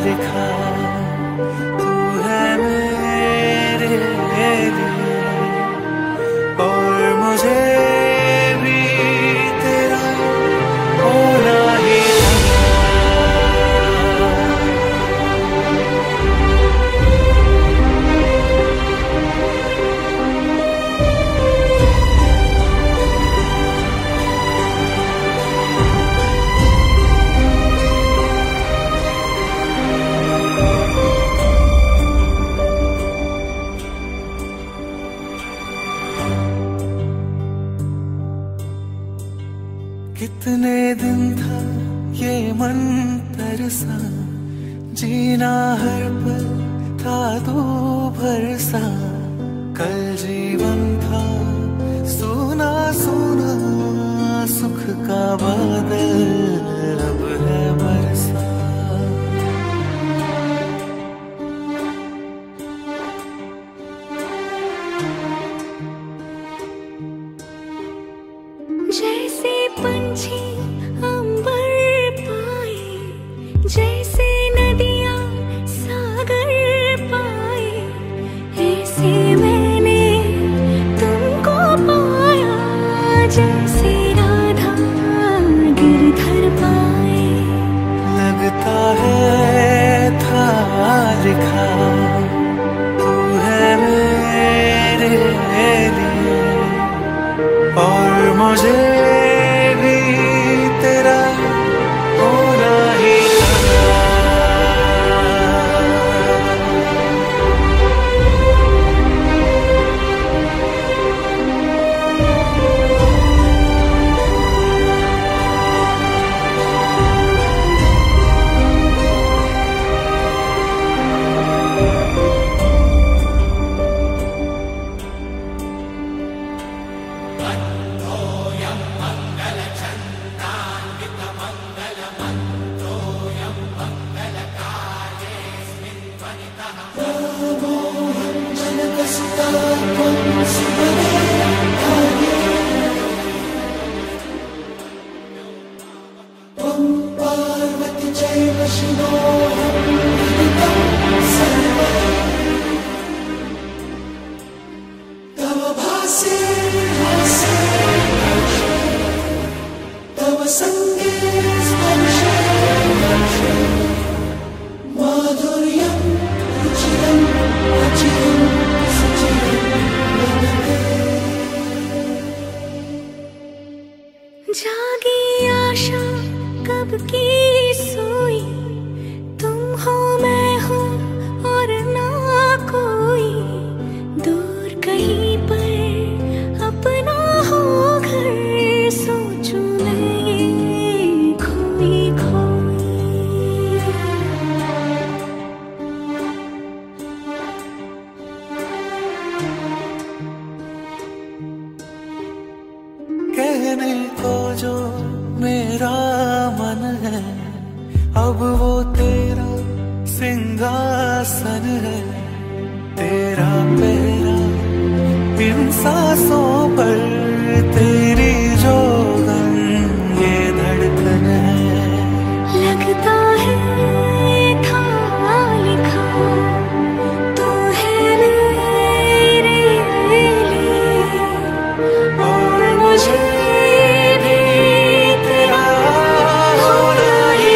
लिखा तू है मेरे लिए और मुझे भी तेरा होना ही कितने दिन था ये मन तरसा, जीना हर पल था तू भरसा। कल जीवन था सुना सुना, सुख का बादल अब है बरसा। जैसे पंछी अंबर पाए, जैसे नदियां सागर पाए, ऐसे मैंने तुमको पाया। जैसे राधा गिरधर पाए, लगता है था लिखा तू है मेरे लिए और मुझे भी तेरा होना ही जागी आशा कब की सोई, तुम हो मैं हूँ और ना कोई। दूर कहीं पर अपना हो घर, सोचूं मैं ये खोई खोई। कहने को जो मेरा मन है, अब वो तेरा सिंहासन है। तेरा पहरा इन सांसों पर, तेरी जो गम ये धड़कन है। लगता है था लिखा तू है मेरे लिए और मुझे भी तेरा होना ही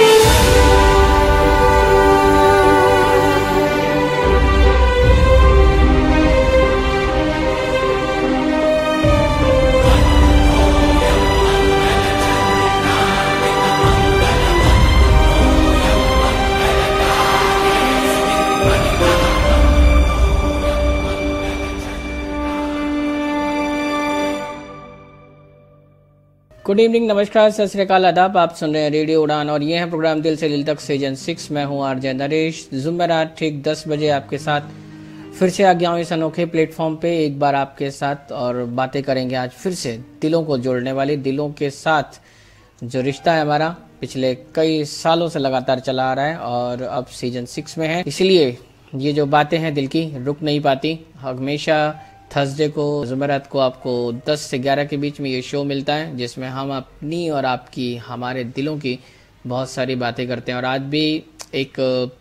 गुड इवनिंग, नमस्कार, सत श्री अकाल, आदाब। आप सुन रहे हैं रेडियो उड़ान और ये है प्रोग्राम दिल से दिल तक सीजन 6। मैं हूं आरजे नरेश। जुमेरात ठीक 10 बजे आपके साथ फिर से आ गया हूं इस अनोखे प्लेटफॉर्म पे एक बार आपके साथ, और बातें करेंगे आज फिर से दिलों को जोड़ने वाली, दिलों के साथ जो रिश्ता है हमारा पिछले कई सालों से लगातार चला आ रहा है और अब सीजन 6 में है। इसलिए ये जो बातें हैं दिल की रुक नहीं पाती। हमेशा थर्सडे को जुमेरात को आपको 10 से 11 के बीच में ये शो मिलता है जिसमें हम अपनी और आपकी, हमारे दिलों की बहुत सारी बातें करते हैं। और आज भी एक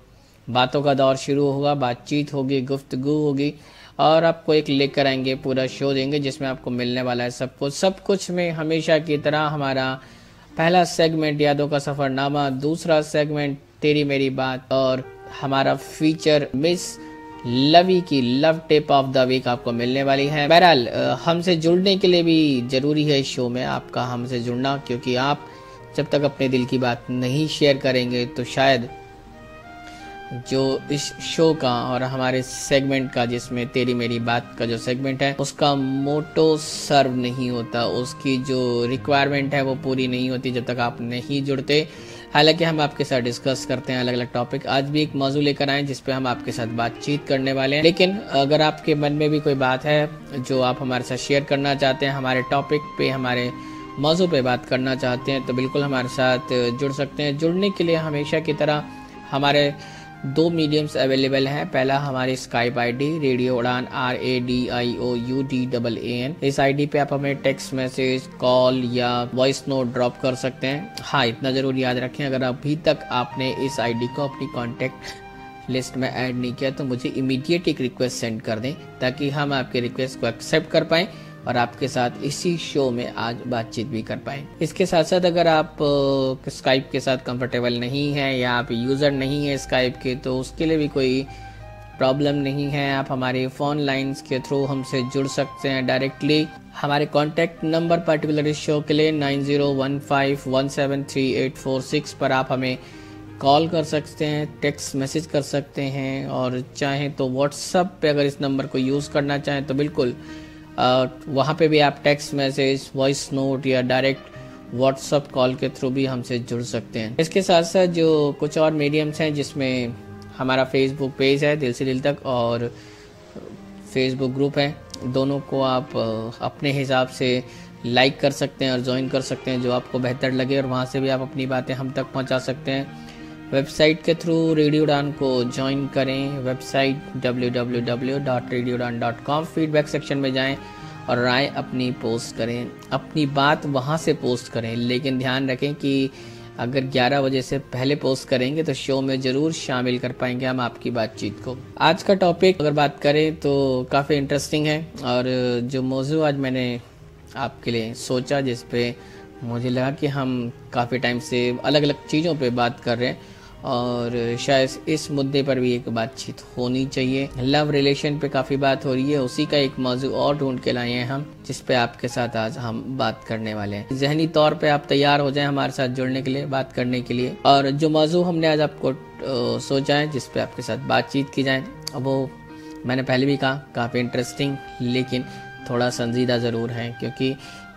बातों का दौर शुरू होगा, बातचीत होगी, गुफ्तगू होगी और आपको एक लेकर आएंगे, पूरा शो देंगे जिसमें आपको मिलने वाला है सब कुछ में हमेशा की तरह। हमारा पहला सेगमेंट यादों का सफरनामा, दूसरा सेगमेंट तेरी मेरी बात और हमारा फीचर मिस लवी की love tip of the week आपको मिलने वाली है। बहरहाल हमसे जुड़ने के लिए भी जरूरी है इस शो में आपका हमसे जुड़ना, क्योंकि आप जब तक अपने दिल की बात नहीं शेयर करेंगे तो शायद जो इस शो का और हमारे सेगमेंट का, जिसमें तेरी मेरी बात का जो सेगमेंट है, उसका मोटो सर्व नहीं होता, उसकी जो रिक्वायरमेंट है वो पूरी नहीं होती जब तक आप नहीं जुड़ते। हालांकि हम आपके साथ डिस्कस करते हैं अलग अलग टॉपिक। आज भी एक मौजू लेकर आए जिस पे हम आपके साथ बातचीत करने वाले हैं, लेकिन अगर आपके मन में भी कोई बात है जो आप हमारे साथ शेयर करना चाहते हैं, हमारे टॉपिक पे, हमारे मौजू पे बात करना चाहते हैं, तो बिल्कुल हमारे साथ जुड़ सकते हैं। जुड़ने के लिए हमेशा की तरह हमारे 2 मीडियम्स अवेलेबल हैं। पहला हमारी Skype ID radio Udaan RADIOUDAAN। इस आईडी पे आप हमें टेक्स्ट मैसेज, कॉल या वॉइस नोट ड्रॉप कर सकते हैं। हाँ, इतना जरूर याद रखें, अगर अभी तक आपने इस आईडी को अपनी कॉन्टेक्ट लिस्ट में ऐड नहीं किया तो मुझे इमीडिएट एक रिक्वेस्ट सेंड कर दें, ताकि हम आपके रिक्वेस्ट को एक्सेप्ट कर पाएं और आपके साथ इसी शो में आज बातचीत भी कर पाएं। इसके साथ साथ अगर आप स्काइप के साथ कंफर्टेबल नहीं हैं या आप यूज़र नहीं है स्काइप के, तो उसके लिए भी कोई प्रॉब्लम नहीं है। आप हमारे फ़ोन लाइंस के थ्रू हमसे जुड़ सकते हैं डायरेक्टली। हमारे कॉन्टैक्ट नंबर पर्टिकुलर इस शो के लिए 9015173846 पर आप हमें कॉल कर सकते हैं, टेक्स्ट मैसेज कर सकते हैं, और चाहें तो व्हाट्सएप पे अगर इस नंबर को यूज़ करना चाहें तो बिल्कुल वहाँ पे भी आप टेक्स्ट मैसेज, वॉइस नोट या डायरेक्ट व्हाट्सएप कॉल के थ्रू भी हमसे जुड़ सकते हैं। इसके साथ साथ जो कुछ और मीडियम्स हैं, जिसमें हमारा फेसबुक पेज है दिल से दिल तक और फेसबुक ग्रुप है, दोनों को आप अपने हिसाब से लाइक कर सकते हैं और ज्वाइन कर सकते हैं जो आपको बेहतर लगे, और वहाँ से भी आप अपनी बातें हम तक पहुँचा सकते हैं। वेबसाइट के थ्रू रेडियो उड़ान को ज्वाइन करें, वेबसाइट www.radioudan.com। फीडबैक सेक्शन में जाएं और राय अपनी पोस्ट करें, अपनी बात वहां से पोस्ट करें, लेकिन ध्यान रखें कि अगर 11 बजे से पहले पोस्ट करेंगे तो शो में ज़रूर शामिल कर पाएंगे हम आपकी बातचीत को। आज का टॉपिक अगर बात करें तो काफ़ी इंटरेस्टिंग है, और जो मौजू आज मैंने आपके लिए सोचा, जिस पे मुझे लगा कि हम काफ़ी टाइम से अलग अलग चीज़ों पे बात कर रहे हैं और शायद इस मुद्दे पर भी एक बातचीत होनी चाहिए। लव रिलेशन पे काफ़ी बात हो रही है, उसी का एक मौजू और ढूंढ के लाए हैं हम, जिस पे आपके साथ आज हम बात करने वाले हैं। ज़हनी तौर पे आप तैयार हो जाएं हमारे साथ जुड़ने के लिए, बात करने के लिए। और जो मौजू हमने आज आपको सोचा है जिस पे आपके साथ बातचीत की जाए, वो मैंने पहले भी कहा काफ़ी इंटरेस्टिंग, लेकिन थोड़ा संजीदा ज़रूर है, क्योंकि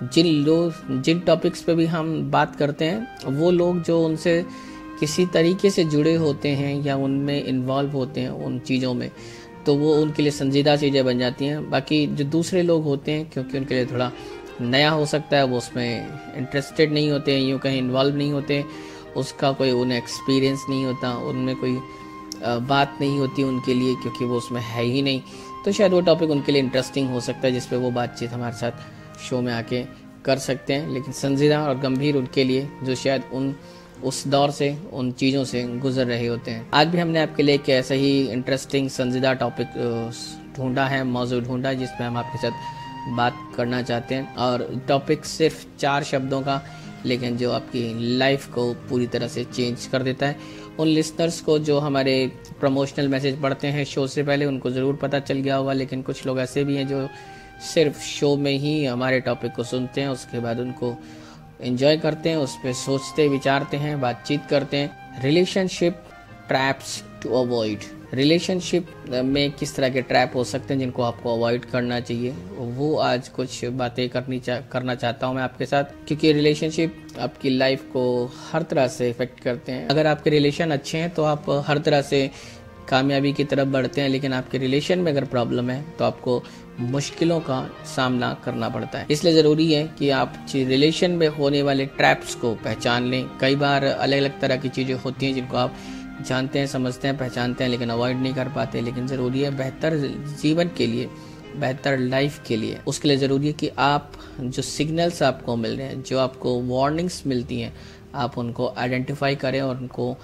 जिन टॉपिक्स पे भी हम बात करते हैं वो लोग जो उनसे किसी तरीके से जुड़े होते हैं या उनमें इन्वॉल्व होते हैं उन चीज़ों में, तो वो उनके लिए संजीदा चीज़ें बन जाती हैं। बाकी जो दूसरे लोग होते हैं, क्योंकि उनके लिए थोड़ा नया हो सकता है, वो उसमें इंटरेस्टेड नहीं होते हैं, यूँ कहीं इन्वॉल्व नहीं होते, उसका कोई उन्हें एक्सपीरियंस नहीं होता, उनमें कोई बात नहीं होती उनके लिए, क्योंकि वो उसमें है ही नहीं, तो शायद वो टॉपिक उनके लिए इंटरेस्टिंग हो सकता है, जिस पे वो बातचीत हमारे साथ शो में आके कर सकते हैं। लेकिन संजीदा और गंभीर उनके लिए जो शायद उस दौर से, उन चीज़ों से गुजर रहे होते हैं। आज भी हमने आपके लिए एक ऐसा ही इंटरेस्टिंग संजीदा टॉपिक ढूंढा है, मौजूद ढूंढा है, जिसमें हम आपके साथ बात करना चाहते हैं। और टॉपिक सिर्फ 4 शब्दों का, लेकिन जो आपकी लाइफ को पूरी तरह से चेंज कर देता है। उन लिसनर्स को जो हमारे प्रमोशनल मैसेज पढ़ते हैं शो से पहले, उनको ज़रूर पता चल गया होगा, लेकिन कुछ लोग ऐसे भी हैं जो सिर्फ शो में ही हमारे टॉपिक को सुनते हैं, उसके बाद उनको एंजॉय करते हैं, उस पर सोचते विचारते हैं, बातचीत करते हैं। Relationship traps to avoid, relationship में किस तरह के ट्रैप हो सकते हैं जिनको आपको अवॉइड करना चाहिए, वो आज कुछ बातें करना चाहता हूँ मैं आपके साथ, क्योंकि रिलेशनशिप आपकी लाइफ को हर तरह से इफेक्ट करते हैं। अगर आपके रिलेशन अच्छे हैं तो आप हर तरह से कामयाबी की तरफ बढ़ते हैं, लेकिन आपके रिलेशन में अगर प्रॉब्लम है तो आपको मुश्किलों का सामना करना पड़ता है। इसलिए ज़रूरी है कि आप रिलेशन में होने वाले ट्रैप्स को पहचान लें। कई बार अलग अलग तरह की चीज़ें होती हैं जिनको आप जानते हैं, समझते हैं, पहचानते हैं, लेकिन अवॉइड नहीं कर पाते। लेकिन ज़रूरी है बेहतर जीवन के लिए, बेहतर लाइफ के लिए, उसके लिए ज़रूरी है कि आप जो सिग्नल्स आपको मिल रहे हैं, जो आपको वार्निंग्स मिलती हैं, आप उनको आइडेंटिफाई करें और उनको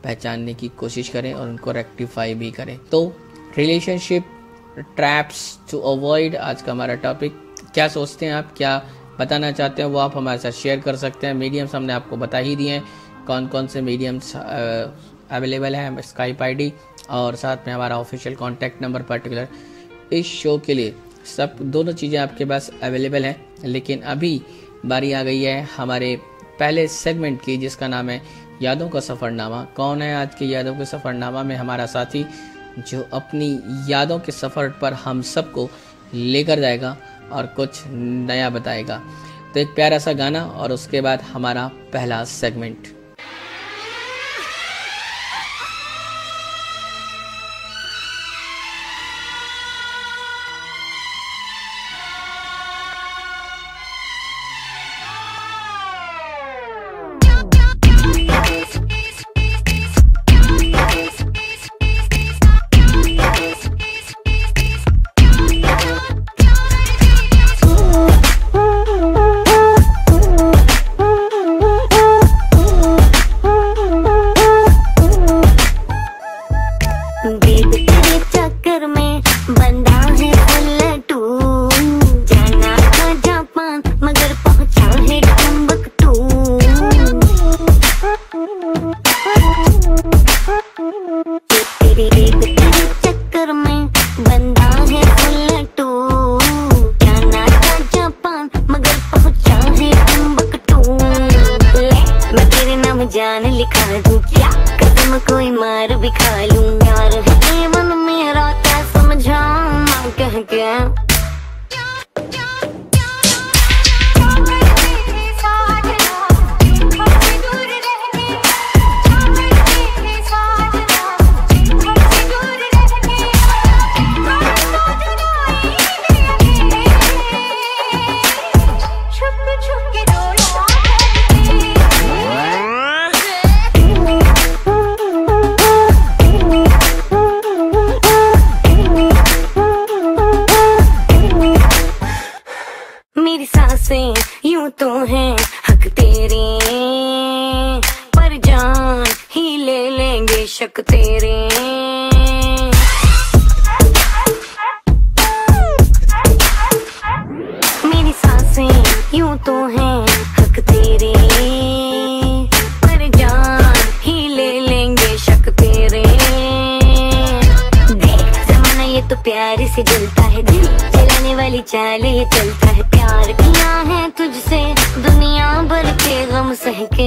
पहचानने की कोशिश करें और उनको रेक्टिफाई भी करें। तो रिलेशनशिप ट्रैप्स टू अवॉइड आज का हमारा टॉपिक। क्या सोचते हैं आप, क्या बताना चाहते हैं, वो आप हमारे साथ शेयर कर सकते हैं। मीडियम्स हमने आपको बता ही दिए हैं, कौन कौन से मीडियम्स अवेलेबल हैं, स्काइप आईडी और साथ में हमारा ऑफिशियल कॉन्टैक्ट नंबर पर्टिकुलर इस शो के लिए। सब दोनों चीज़ें आपके पास अवेलेबल हैं। लेकिन अभी बारी आ गई है हमारे पहले सेगमेंट की, जिसका नाम है यादों का सफ़रनामा। कौन है आज के यादों के सफ़रनामा में? हमारा साथी जो अपनी यादों के सफ़र पर हम सबको लेकर जाएगा और कुछ नया बताएगा। तो एक प्यारा सा गाना और उसके बाद हमारा पहला सेगमेंट। जान लिखा दूं क्या कसम कोई मार भी खा लूं यार है मन मेरा क्या समझाऊं मैं कह के मेरी सांसें यूं तो हैं हक तेरे, पर जान ही ले लेंगे शक तेरे। मेरी सांसें यूं तो हैं हक तेरे, पर जान ही ले लेंगे शक तेरे। देख जमाना ये तो प्यार से जलता है दिल, चलाने वाली चाल ये चलता है। प्यार किया है तुझसे दुनिया भर के गम सह के।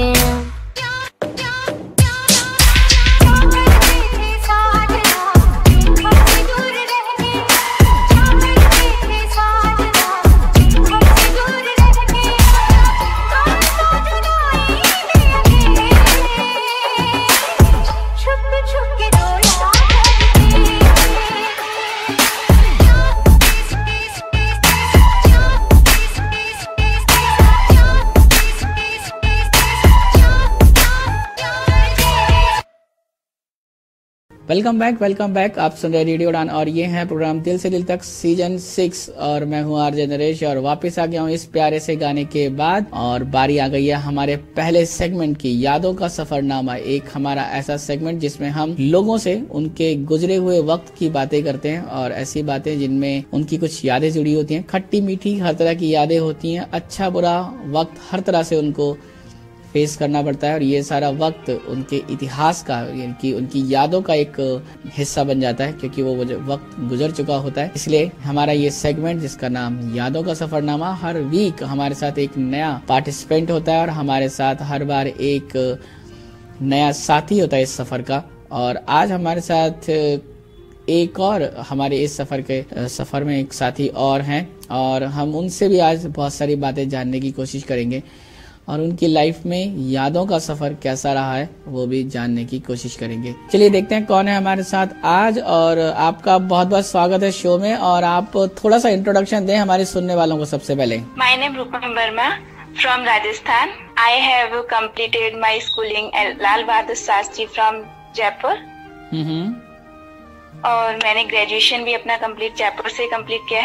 Welcome back. आप सुन रहे रेडियो उड़ान और ये है प्रोग्राम दिल से दिल तक सीजन 6 और मैं हूँ आरजे नरेश और वापस आ गया हूँ इस प्यारे से गाने के बाद। और बारी आ गई है हमारे पहले सेगमेंट की, यादों का सफरनामा। एक हमारा ऐसा सेगमेंट जिसमें हम लोगों से उनके गुजरे हुए वक्त की बातें करते हैं और ऐसी बातें जिनमें उनकी कुछ यादें जुड़ी होती हैं, खट्टी मीठी हर तरह की यादें होती हैं। अच्छा बुरा वक्त हर तरह से उनको फेस करना पड़ता है और ये सारा वक्त उनके इतिहास का, यानी उनकी यादों का एक हिस्सा बन जाता है क्योंकि वो वक्त गुजर चुका होता है। इसलिए हमारा ये सेगमेंट जिसका नाम यादों का सफरनामा, हर वीक हमारे साथ एक नया पार्टिसिपेंट होता है और हमारे साथ हर बार एक नया साथी होता है इस सफर का। और आज हमारे साथ एक और हमारे इस सफर में एक साथी और हैं और हम उनसे भी आज बहुत सारी बातें जानने की कोशिश करेंगे और उनकी लाइफ में यादों का सफर कैसा रहा है वो भी जानने की कोशिश करेंगे। चलिए देखते हैं कौन है हमारे साथ आज। और आपका बहुत बहुत स्वागत है शो में और आप थोड़ा सा इंट्रोडक्शन दें हमारे सुनने वालों को। सबसे पहले my name Rupam Verma from Rajasthan. I have completed my schooling at Lal Bahadur Shastri from Jaipur और मैंने ग्रेजुएशन भी अपना कंप्लीट जयपुर से कंप्लीट किया है।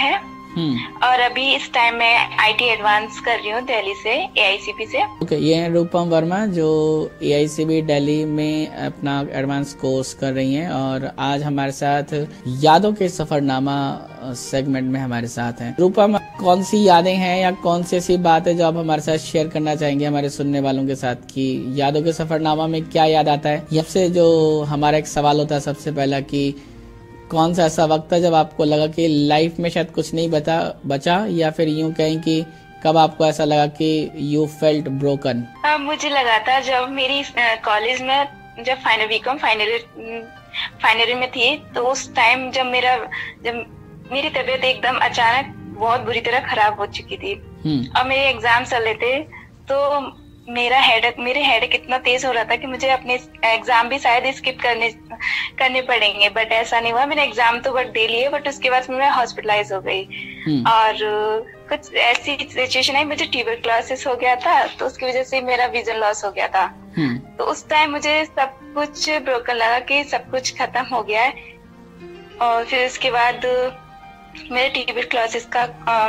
और अभी इस टाइम मैं आईटी एडवांस कर रही हूँ दिल्ली से, एआईसीबी से। ओके, ये है रूपम वर्मा जो एआईसीबी दिल्ली में अपना एडवांस कोर्स कर रही हैं और आज हमारे साथ यादों के सफरनामा सेगमेंट में हमारे साथ हैं। रूपम, कौन सी यादें हैं या कौन सी ऐसी बात है जो आप हमारे साथ शेयर करना चाहेंगे हमारे सुनने वालों के साथ कि यादों के सफरनामा में क्या याद आता है? सबसे जो हमारा एक सवाल होता है सबसे पहला कि कौन सा ऐसा वक्त है जब आपको लगा कि लाइफ में शायद कुछ नहीं बचा या फिर यूं कहें कि कब आपको ऐसा लगा कि यू फेल्ट ब्रोकन? मुझे लगा था जब मेरी कॉलेज में जब फाइनल बीकॉम फाइनल ईयर में थी, तो उस टाइम जब मेरी तबीयत एकदम अचानक बहुत बुरी तरह खराब हो चुकी थी और मेरे एग्जाम चल रहे थे, तो मेरे हेडेक इतना तेज हो रहा था कि मुझे अपने एग्जाम भी शायद स्किप करने पड़ेंगे, बट ऐसा नहीं हुआ। मैंने एग्जाम तो बट दे लिए, बट उसके बाद मैं हॉस्पिटलाइज हो गई और कुछ ऐसी सिचुएशन है, मुझे ट्यूबरक्लोसिस हो गया था, तो उसकी वजह से मेरा विजन लॉस हो गया था। तो उस टाइम मुझे सब कुछ ब्रोकन लगा कि सब कुछ खत्म हो गया है। और फिर उसके बाद मेरे ट्यूबरक्लोसिस का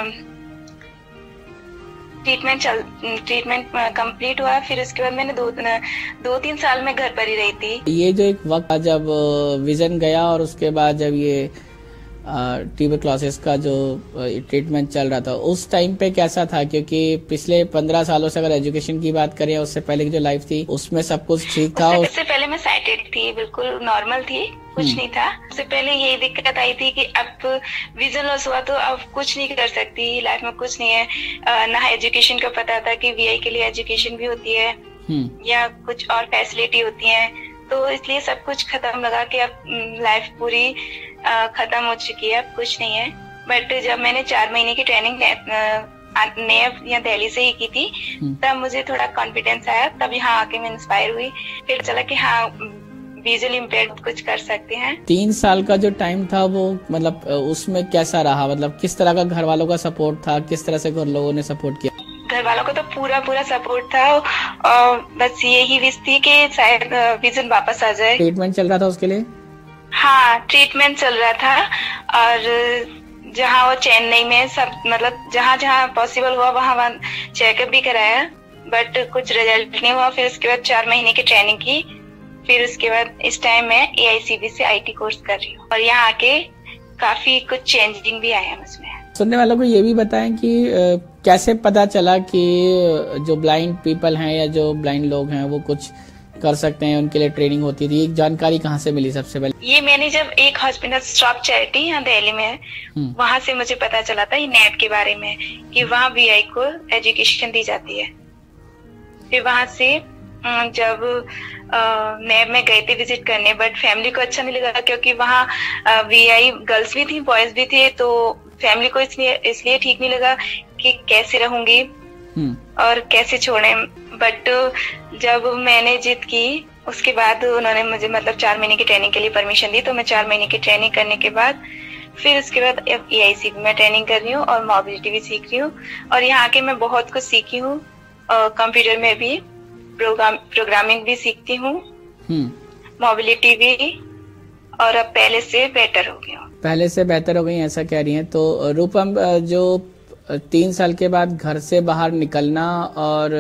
ट्रीटमेंट कंप्लीट हुआ। फिर उसके बाद मैंने 2-3 साल में घर पर ही रही थी। ये जो एक वक्त जब विजन गया और उसके बाद जब ये ट्यूबरक्लोसिस का जो ट्रीटमेंट चल रहा था, उस टाइम पे कैसा था? क्योंकि पिछले 15 सालों से अगर एजुकेशन की बात करें, उससे पहले की जो लाइफ थी उसमें सब कुछ ठीक था। उससे पहले मैं साइटेड थी, बिल्कुल नॉर्मल थी, कुछ नहीं था। उससे पहले यही दिक्कत आई थी कि अब विजन लॉस हुआ तो अब कुछ नहीं कर सकती, लाइफ में कुछ नहीं है। ना एजुकेशन का पता था कि वीआई के लिए एजुकेशन भी होती है या कुछ और फैसिलिटी होती है, तो इसलिए सब कुछ खत्म लगा कि अब लाइफ पूरी खत्म हो चुकी है, अब कुछ नहीं है। बट जब मैंने 4 महीने की ट्रेनिंग नेव या दिल्ली से ही की थी, तब मुझे थोड़ा कॉन्फिडेंस आया, तब यहाँ आके मैं इंस्पायर हुई। फिर चला कि हाँ, विजुअली इम्पेयर्ड कुछ कर सकते हैं। 3 साल का जो टाइम था वो मतलब उसमें कैसा रहा? मतलब किस तरह का घर वालों का सपोर्ट था, किस तरह से घर लोगों ने सपोर्ट किया? घर वालों को तो पूरा सपोर्ट था और बस यही विश थी कि शायद विजन वापस आ जाए। ट्रीटमेंट चल रहा था उसके लिए? हाँ, ट्रीटमेंट चल रहा था और जहाँ वो चेन्नई में सब मतलब जहाँ पॉसिबल हुआ वहाँ चेकअप भी कराया, बट कुछ रिजल्ट नहीं हुआ। फिर उसके बाद 4 महीने की ट्रेनिंग की। फिर उसके बाद इस टाइम मैं एआईसीबी से आईटी कोर्स कर रही हूँ और यहाँ आके काफी कुछ चेंजिंग भी आया मुझमें। सुनने वालों को ये भी बताएं कि कैसे पता चला कि जो ब्लाइंड पीपल हैं या जो ब्लाइंड लोग हैं वो कुछ कर सकते हैं, उनके लिए ट्रेनिंग होती थी? एक जानकारी कहाँ से मिली सबसे पहले? ये मैंने जब एक हॉस्पिटल स्टॉप चैरिटी यहाँ दिल्ली में है, वहाँ से मुझे पता चला था ये नेट के बारे में कि वहाँ वीआई को एजुकेशन दी जाती है। फिर वहाँ से जब नैब में गए थे विजिट करने, बट फैमिली को अच्छा नहीं लगा क्योंकि वहाँ वीआई गर्ल्स भी थी, बॉयज भी थे, तो फैमिली को इसलिए ठीक नहीं लगा कि कैसे रहूंगी और कैसे छोड़े। बट जब मैंने जिद की उसके बाद उन्होंने मुझे मतलब 4 महीने की ट्रेनिंग के लिए परमिशन दी, तो मैं 4 महीने की ट्रेनिंग करने के बाद फिर उसके बाद एआईसीबी में ट्रेनिंग कर रही हूँ और मोबिलिटी भी सीख रही हूँ। और यहाँ आके मैं बहुत कुछ सीखी हूँ, कंप्यूटर में भी प्रोग्रामिंग भी सीखती हूँ, मोबिलिटी भी, और अब पहले से बेटर हो गई हूँ। पहले से बेहतर हो गई ऐसा कह रही हैं। तो रूपम, जो 3 साल के बाद घर से बाहर निकलना और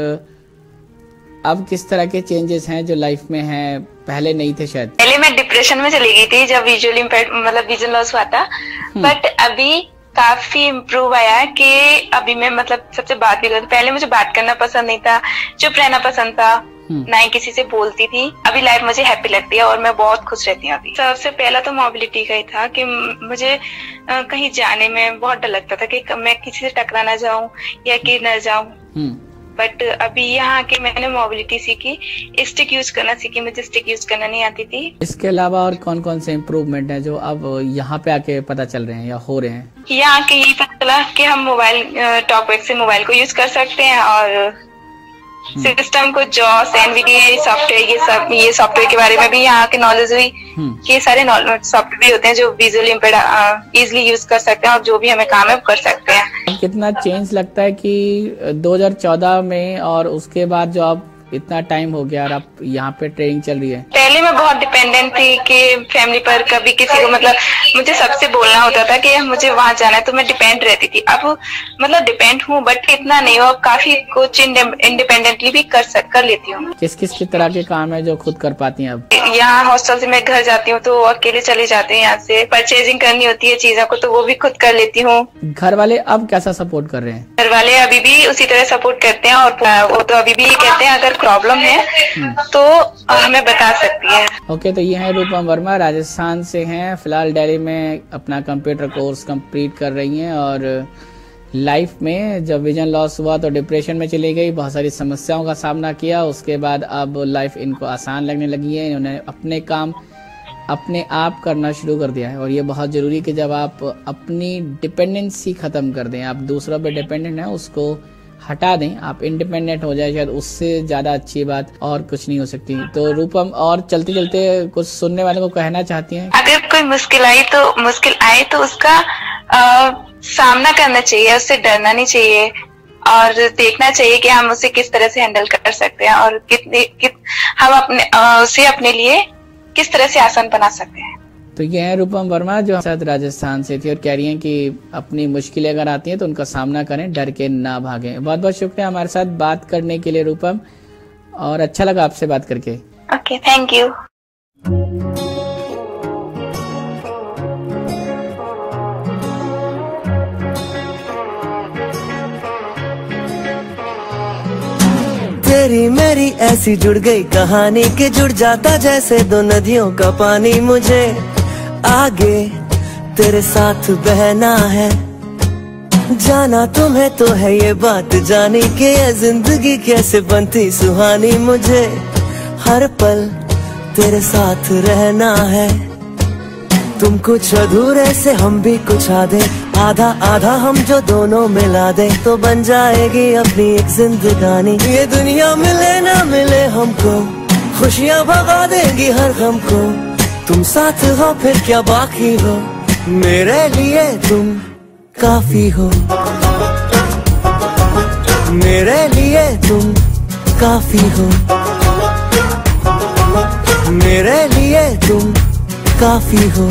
अब किस तरह के चेंजेस हैं जो लाइफ में हैं, पहले नहीं थे शायद? पहले मैं डिप्रेशन में चली गई थी जब विजुअली इम्पेयर्ड मतलब विजन लॉस हुआ था, बट अभी काफी इम्प्रूव आया कि अभी मैं मतलब सबसे बात भी करती। पहले मुझे बात करना पसंद नहीं था, चुप रहना पसंद था, ना ही किसी से बोलती थी। अभी लाइफ मुझे हैप्पी लगती है और मैं बहुत खुश रहती हूँ अभी। सबसे पहला तो मोबिलिटी का ही था कि मुझे कहीं जाने में बहुत डर लगता था कि मैं किसी से टकरा ना जाऊं या गिर ना जाऊं। बट अभी यहाँ आके मैंने मोबिलिटी सीखी, स्टिक यूज करना सीखी। मुझे स्टिक यूज करना नहीं आती थी। इसके अलावा और कौन कौन से इम्प्रूवमेंट हैं जो अब यहाँ पे आके पता चल रहे हैं या हो रहे हैं? यहाँ आके यही पता चला कि हम मोबाइल टॉकबैक से मोबाइल को यूज कर सकते हैं और सिस्टम को जॉस एनवीडीए सॉफ्टवेयर ये सॉफ्टवेयर के बारे में भी यहाँ के नॉलेज हुई कि सारे सॉफ्टवेयर होते हैं जो विजुअली इम्पेयर्ड इजिली यूज कर सकते हैं और जो भी हमें काम है कर सकते हैं। कितना चेंज लगता है कि 2014 में और उसके बाद जो आप इतना टाइम हो गया और आप यहाँ पे ट्रेनिंग चल रही है? पहले मैं बहुत डिपेंडेंट थी कि फैमिली पर, कभी किसी को मतलब मुझे सबसे बोलना होता था कि मुझे वहां जाना है, तो मैं डिपेंड रहती थी। अब मतलब डिपेंड हूँ बट इतना नहीं हो, काफी कुछ इंडिपेंडेंटली भी कर लेती हूँ। किस किस तरह के काम है जो खुद कर पाती हैं अब? यहाँ हॉस्टल से मैं घर जाती हूँ तो अकेले चले जाते हैं, यहाँ से परचेजिंग करनी होती है चीजों को तो वो भी खुद कर लेती हूँ। घर वाले अब कैसा सपोर्ट कर रहे हैं? घर वाले अभी भी उसी तरह सपोर्ट करते हैं और वो तो अभी भी कहते हैं अगर प्रॉब्लम है तो हमें बता सकती है। ओके, तो ये है रूपम वर्मा, राजस्थान से हैं, फिलहाल दिल्ली में अपना कंप्यूटर कोर्स कंप्लीट कर रही हैं और लाइफ में जब विजन लॉस हुआ तो डिप्रेशन में चली गई, बहुत सारी समस्याओं का सामना किया, उसके बाद अब लाइफ इनको आसान लगने लगी है। इन्होंने अपने काम अपने आप करना शुरू कर दिया है और ये बहुत ज़रूरी कि जब आप अपनी डिपेंडेंसी ख़त्म कर दें, आप दूसरों पे डिपेंडेंट हैं उसको हटा दें, आप इंडिपेंडेंट हो जाए, शायद उससे ज़्यादा अच्छी बात और कुछ नहीं हो सकती। तो रूपम, और चलते चलते कुछ सुनने वालों को कहना चाहती हैं? अगर कोई मुश्किल आए तो उसका सामना करना चाहिए, उससे डरना नहीं चाहिए और देखना चाहिए कि हम उसे किस तरह से हैंडल कर सकते हैं और हम उसे अपने लिए किस तरह से आसान बना सकते हैं। तो ये है रूपम वर्मा जो साथ राजस्थान से थी और कह रही हैं कि अपनी मुश्किलें अगर आती हैं तो उनका सामना करें, डर के ना भागें। बहुत बहुत शुक्रिया हमारे साथ बात करने के लिए रूपम, और अच्छा लगा आपसे बात करके। Okay, thank you. तेरी मेरी ऐसी जुड़ गई कहानी कि जुड़ जाता जैसे दो नदियों का पानी। मुझे आगे तेरे साथ बहना है, जाना तुम्हें तो है ये बात जानी कि ये जिंदगी कैसे बनती सुहानी। मुझे हर पल तेरे साथ रहना है, तुम कुछ अधूरे से हम भी कुछ आधे, आधा आधा हम जो दोनों मिला दे तो बन जाएगी अपनी एक जिंदगानी। ये दुनिया मिले ना मिले हमको, खुशियाँ भगा देंगी हर गम को। तुम साथ हो फिर क्या बाकी हो, मेरे लिए तुम काफी हो, मेरे लिए तुम काफी हो, मेरे लिए तुम काफी हो।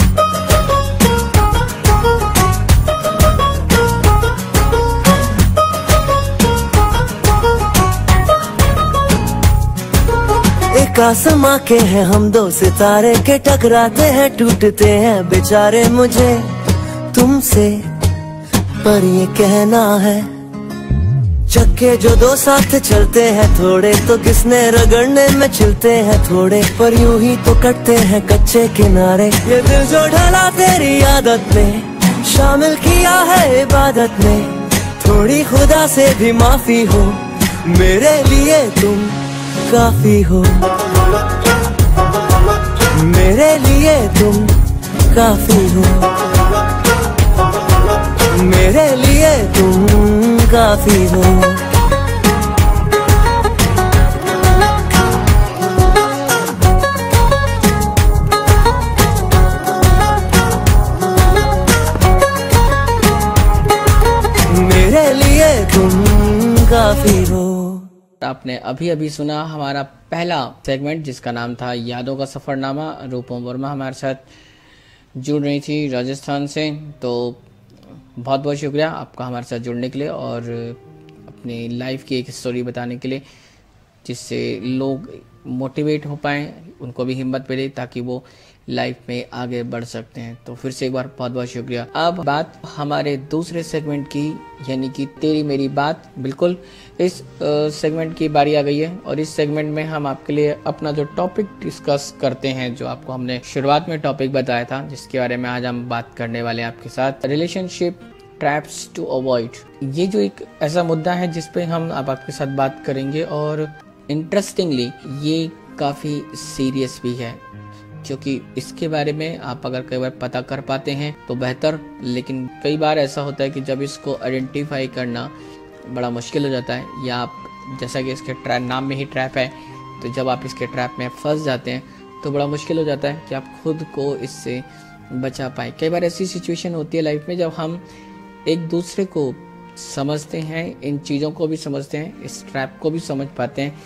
एक आसमां के हैं हम दो सितारे के, टकराते हैं टूटते हैं बेचारे। मुझे तुमसे पर ये कहना है, चक्के जो दो साथ चलते हैं थोड़े तो किसने रगड़ने में चलते हैं थोड़े, पर यूं ही तो कटते हैं कच्चे किनारे। ये दिल जो ढला तेरी आदत में, शामिल किया है इबादत में, थोड़ी खुदा से भी माफी हो, मेरे लिए तुम काफी हो, मेरे लिए तुम काफी हो, मेरे लिए तुम काफी हो। मेरे लिए तुम काफी हो। आपने अभी अभी सुना हमारा पहला सेगमेंट जिसका नाम था यादों का सफरनामा। रूपम वर्मा हमारे साथ जुड़ रही थी राजस्थान से, तो बहुत बहुत शुक्रिया आपका हमारे साथ जुड़ने के लिए और अपनी लाइफ की एक स्टोरी बताने के लिए, जिससे लोग मोटिवेट हो पाएँ, उनको भी हिम्मत मिले ताकि वो लाइफ में आगे बढ़ सकते हैं। तो फिर से एक बार बहुत बहुत शुक्रिया। अब बात हमारे दूसरे सेगमेंट की, यानी कि तेरी मेरी बात। बिल्कुल इस सेगमेंट की बारी आ गई है और इस सेगमेंट में हम आपके लिए अपना जो टॉपिक डिस्कस करते हैं, जो आपको हमने शुरुआत में टॉपिक बताया था, जिसके बारे में आज हम बात करने वाले हैं आपके साथ, रिलेशनशिप ट्रैप्स टू अवॉइड। ये जो एक ऐसा मुद्दा है जिस पे हम आपके साथ बात करेंगे और इंटरेस्टिंगली ये काफ़ी सीरियस भी है, क्योंकि इसके बारे में आप अगर कई बार पता कर पाते हैं तो बेहतर, लेकिन कई बार ऐसा होता है कि जब इसको आइडेंटिफाई करना बड़ा मुश्किल हो जाता है, या आप जैसा कि इसके नाम में ही ट्रैप है, तो जब आप इसके ट्रैप में फंस जाते हैं तो बड़ा मुश्किल हो जाता है कि आप खुद को इससे बचा पाएँ। कई बार ऐसी सिचुएशन होती है लाइफ में जब हम एक दूसरे को समझते हैं, इन चीज़ों को भी समझते हैं, इस ट्रैप को भी समझ पाते हैं,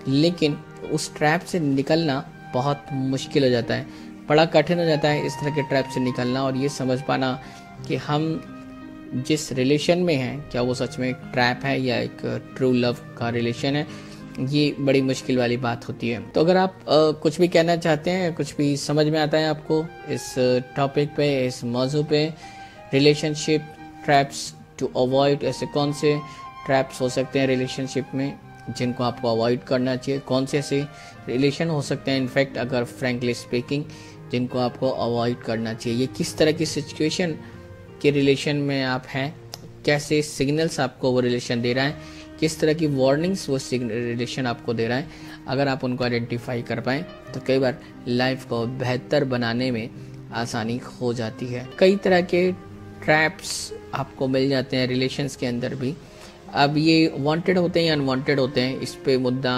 लेकिन उस ट्रैप से निकलना बहुत मुश्किल हो जाता है, बड़ा कठिन हो जाता है इस तरह के ट्रैप से निकलना, और ये समझ पाना कि हम जिस रिलेशन में हैं क्या वो सच में एक ट्रैप है या एक ट्रू लव का रिलेशन है, ये बड़ी मुश्किल वाली बात होती है। तो अगर आप कुछ भी कहना चाहते हैं, कुछ भी समझ में आता है आपको इस टॉपिक पे, इस मौजू पे, रिलेशनशिप ट्रैप्स टू अवॉइड, ऐसे कौन से ट्रैप्स हो सकते हैं रिलेशनशिप में जिनको आपको अवॉइड करना चाहिए, कौन से ऐसे रिलेशन हो सकते हैं इनफैक्ट अगर फ्रैंकली स्पीकिंग जिनको आपको अवॉइड करना चाहिए, ये किस तरह की सिचुएशन के रिलेशन में आप हैं, कैसे सिग्नल्स आपको वो रिलेशन दे रहा है, किस तरह की वार्निंग्स वो रिलेशन आपको दे रहा है, अगर आप उनको आइडेंटिफाई कर पाएँ तो कई बार लाइफ को बेहतर बनाने में आसानी हो जाती है। कई तरह के ट्रैप्स आपको मिल जाते हैं रिलेशंस के अंदर भी। अब ये वांटेड होते हैं या अनवांटेड होते हैं, इस पे मुद्दा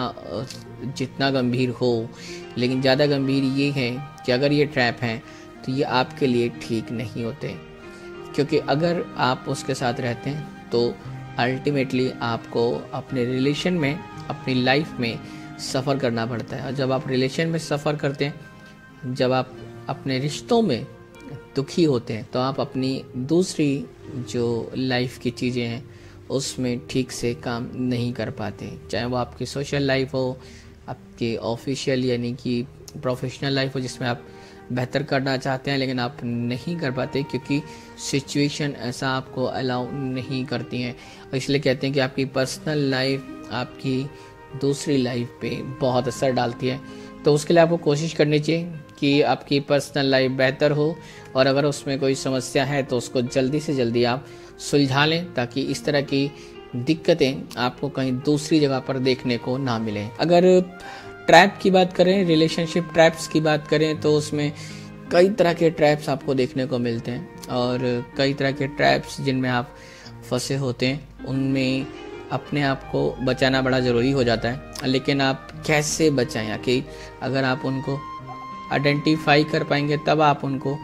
जितना गंभीर हो, लेकिन ज़्यादा गंभीर ये है कि अगर ये ट्रैप हैं तो ये आपके लिए ठीक नहीं होते, क्योंकि अगर आप उसके साथ रहते हैं तो अल्टीमेटली आपको अपने रिलेशन में, अपनी लाइफ में सफ़र करना पड़ता है। और जब आप रिलेशन में सफ़र करते हैं, जब आप अपने रिश्तों में दुखी होते हैं, तो आप अपनी दूसरी जो लाइफ की चीज़ें हैं उसमें ठीक से काम नहीं कर पाते, चाहे वो आपकी सोशल लाइफ हो, आपकी ऑफिशियल यानी कि प्रोफेशनल लाइफ हो जिसमें आप बेहतर करना चाहते हैं लेकिन आप नहीं कर पाते क्योंकि सिचुएशन ऐसा आपको अलाउ नहीं करती हैं। और इसलिए कहते हैं कि आपकी पर्सनल लाइफ आपकी दूसरी लाइफ पे बहुत असर डालती है। तो उसके लिए आपको कोशिश करनी चाहिए कि आपकी पर्सनल लाइफ बेहतर हो, और अगर उसमें कोई समस्या है तो उसको जल्दी से जल्दी आप सुलझा लें ताकि इस तरह की दिक्कतें आपको कहीं दूसरी जगह पर देखने को ना मिलें। अगर ट्रैप की बात करें, रिलेशनशिप ट्रैप्स की बात करें, तो उसमें कई तरह के ट्रैप्स आपको देखने को मिलते हैं, और कई तरह के ट्रैप्स जिनमें आप फंसे होते हैं उनमें अपने आप को बचाना बड़ा ज़रूरी हो जाता है। लेकिन आप कैसे बचाएं कि अगर आप उनको आइडेंटिफाई कर पाएंगे तब आप उनको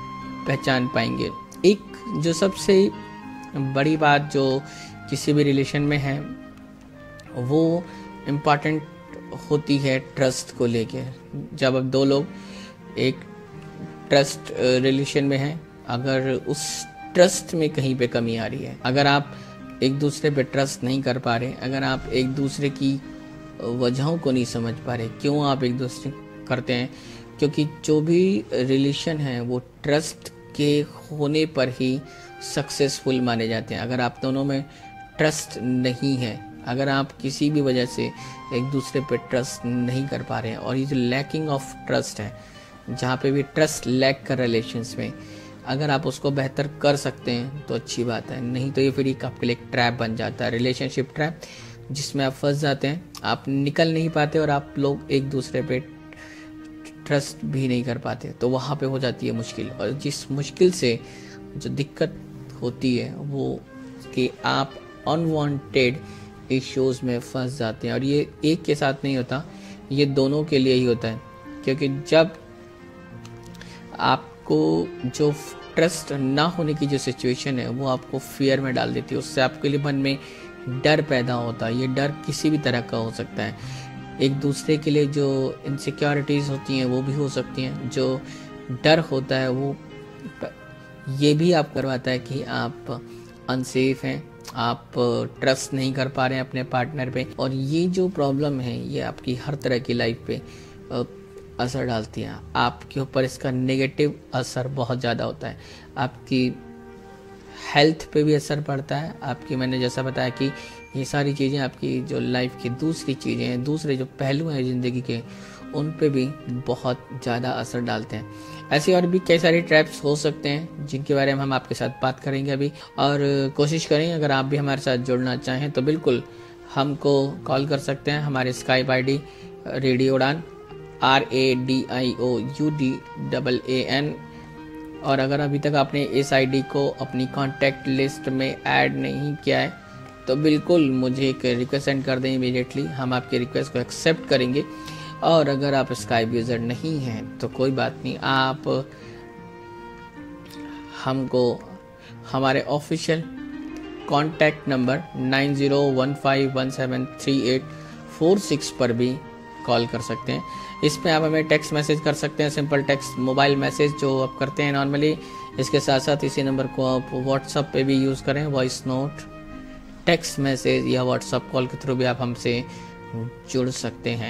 पहचान पाएंगे। एक जो सबसे बड़ी बात जो किसी भी रिलेशन में है वो इम्पॉर्टेंट होती है ट्रस्ट को लेके। जब अब दो लोग एक ट्रस्ट रिलेशन में हैं, अगर उस ट्रस्ट में कहीं पे कमी आ रही है, अगर आप एक दूसरे पे ट्रस्ट नहीं कर पा रहे, अगर आप एक दूसरे की वजहों को नहीं समझ पा रहे, क्यों आप एक दूसरे करते हैं, क्योंकि जो भी रिलेशन है वो ट्रस्ट के होने पर ही सक्सेसफुल माने जाते हैं। अगर आप दोनों में ट्रस्ट नहीं है, अगर आप किसी भी वजह से एक दूसरे पे ट्रस्ट नहीं कर पा रहे हैं, और ये जो लैकिंग ऑफ ट्रस्ट है, जहाँ पे भी ट्रस्ट लैक कर रिलेशंस में, अगर आप उसको बेहतर कर सकते हैं तो अच्छी बात है, नहीं तो ये फिर एक आपके लिए एक ट्रैप बन जाता है, रिलेशनशिप ट्रैप, जिसमें आप फंस जाते हैं, आप निकल नहीं पाते और आप लोग एक दूसरे पे ट्रस्ट भी नहीं कर पाते, तो वहाँ पे हो जाती है मुश्किल। और जिस मुश्किल से जो दिक्कत होती है वो कि आप अनवांटेड इश्यूज में फंस जाते हैं, और ये एक के साथ नहीं होता, ये दोनों के लिए ही होता है। क्योंकि जब आपको जो ट्रस्ट ना होने की जो सिचुएशन है वो आपको फियर में डाल देती है, उससे आपके लिए मन में डर पैदा होता है। ये डर किसी भी तरह का हो सकता है, एक दूसरे के लिए जो इनसिक्योरिटीज़ होती हैं वो भी हो सकती हैं, जो डर होता है वो ये भी आप करवाता है कि आप अनसेफ हैं, आप ट्रस्ट नहीं कर पा रहे हैं अपने पार्टनर पे, और ये जो प्रॉब्लम है ये आपकी हर तरह की लाइफ पे असर डालती है। आपके ऊपर इसका नेगेटिव असर बहुत ज़्यादा होता है, आपकी हेल्थ पे भी असर पड़ता है, आपकी, मैंने जैसा बताया कि ये सारी चीज़ें आपकी जो लाइफ की दूसरी चीज़ें हैं, दूसरे जो पहलू हैं ज़िंदगी के, उन पे भी बहुत ज़्यादा असर डालते हैं। ऐसे और भी कई सारे ट्रैप्स हो सकते हैं जिनके बारे में हम आपके साथ बात करेंगे अभी, और कोशिश करें अगर आप भी हमारे साथ जुड़ना चाहें तो बिल्कुल हमको कॉल कर सकते हैं। हमारे Skype ID radio Udaan RADIOUDAAN, और अगर अभी तक आपने इस ID को अपनी कॉन्टैक्ट लिस्ट में ऐड नहीं किया है तो बिल्कुल मुझे एक रिक्वेस्ट सेंड कर दें इमीडिएटली, हम आपकी रिक्वेस्ट को एक्सेप्ट करेंगे। और अगर आप स्काइप यूज़र नहीं हैं तो कोई बात नहीं, आप हमको हमारे ऑफिशियल कॉन्टैक्ट नंबर 90151738 46 पर भी कॉल कर सकते हैं। इस पे आप हमें टेक्स्ट मैसेज कर सकते हैं, सिंपल टेक्स्ट मोबाइल मैसेज जो आप करते हैं नॉर्मली। इसके साथ साथ इसी नंबर को आप व्हाट्सएप पे भी यूज़ करें, वॉइस नोट, टेक्स्ट मैसेज या व्हाट्सएप कॉल के थ्रू भी आप हमसे जुड़ सकते हैं।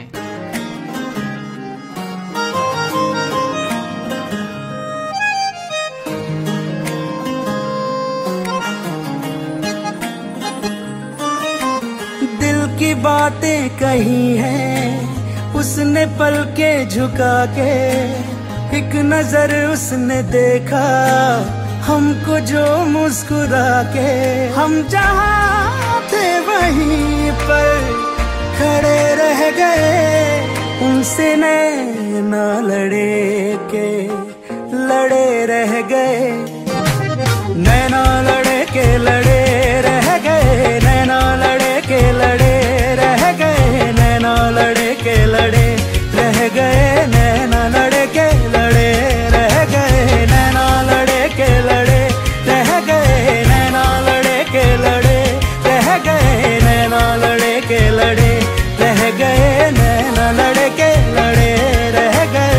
की बातें कही हैं उसने पल के झुका के, एक नजर उसने देखा हमको जो मुस्कुरा के। हम जहाँ थे वहीं पर खड़े रह गए, उनसे नैना लड़े के लड़े रह गए, नैना लड़े के लड़े रह गए, नैना लड़े के लड़े रह गए, नैना लड़े के लड़े रह गए, नैना लड़े के लड़े रह गए, नैना लड़े के लड़े रह गए, नैना लड़े के लड़े रह गए, नैना लड़े के लड़े रह गए, नैना लड़े के लड़े रह गए।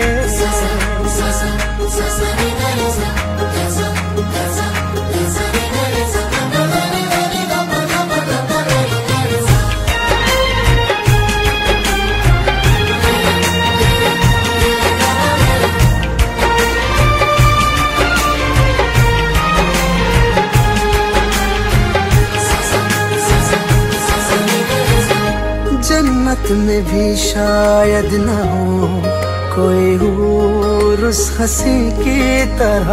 जन्नत में भी शायद न हो कोई हूर उस हंसी की तरह,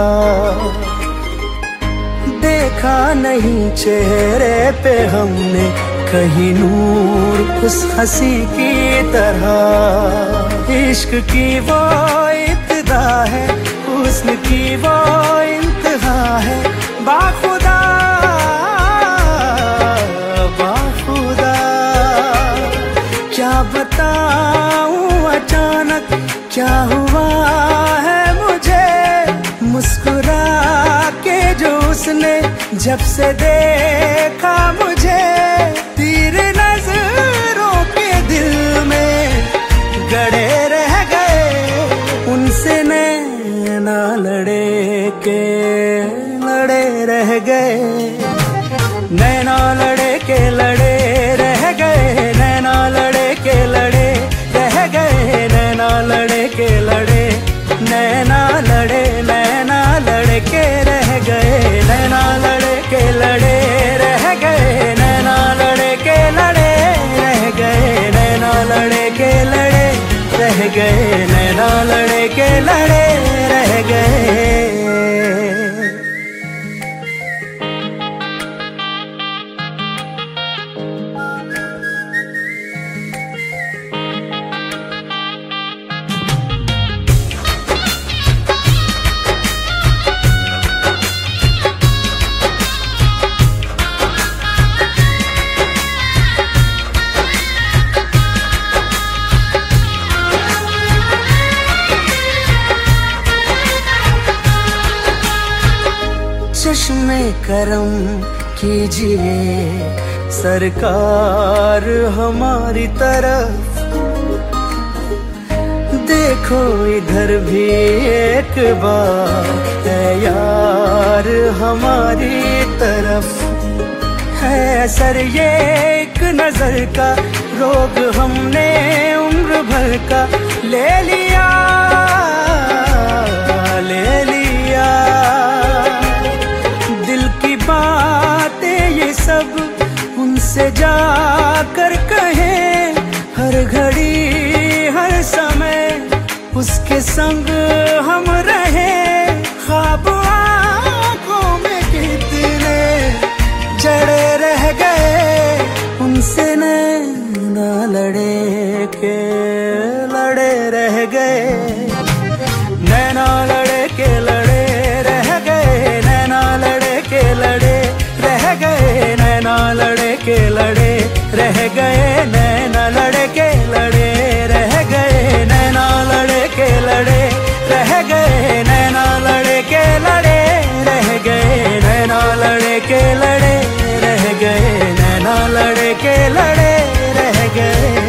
देखा नहीं चेहरे पे हमने कहीं नूर उस हंसी की तरह। इश्क की वो इब्तिदा है, हुस्न की वो इंतहा है, बाखुदा बाखुदा क्या बताऊं अचानक क्या हुआ है मुझे, मुस्कुरा के जो उसने जब से देखा मुझे, तीर नजरों के दिल में गड़े रह गए, उनसे नैना लड़े के लड़े रह गए, नैना लड़े के लड़े रह गए, नैना लड़े के लड़े रह गए, नैना लड़े के लड़े, नैना लड़े नैना लड़े के रह गए, नैना लड़े के लड़े रह गए, नैना लड़े के लड़े रह गए, नैना लड़े के लड़े रह गए, नैना लड़े के लड़े रह गए। चश्मे करम कीजिए सरकार हमारी तरफ, देखो इधर भी एक बार है यार हमारी तरफ, है सर ये एक नजर का रोग हमने उम्र भर का ले लिया ले लिया, बातें ये सब उनसे जाकर कहें, हर घड़ी हर समय उसके संग हम रहे, ख्वाब आँखों में कितने जड़े रह गए, उनसे नैना लड़े के लड़े रह गए, नैना लड़े के लड़े रह गए, नैना लड़े के लड़े रह गए, नैना लड़े के लड़े रह गए, नैना लड़े के लड़े रह गए, नैना लड़े के लड़े रह गए, नैना लड़े के लड़े रह गए, नैना लड़े के लड़े रह गए, नैना लड़े के लड़े रह गए।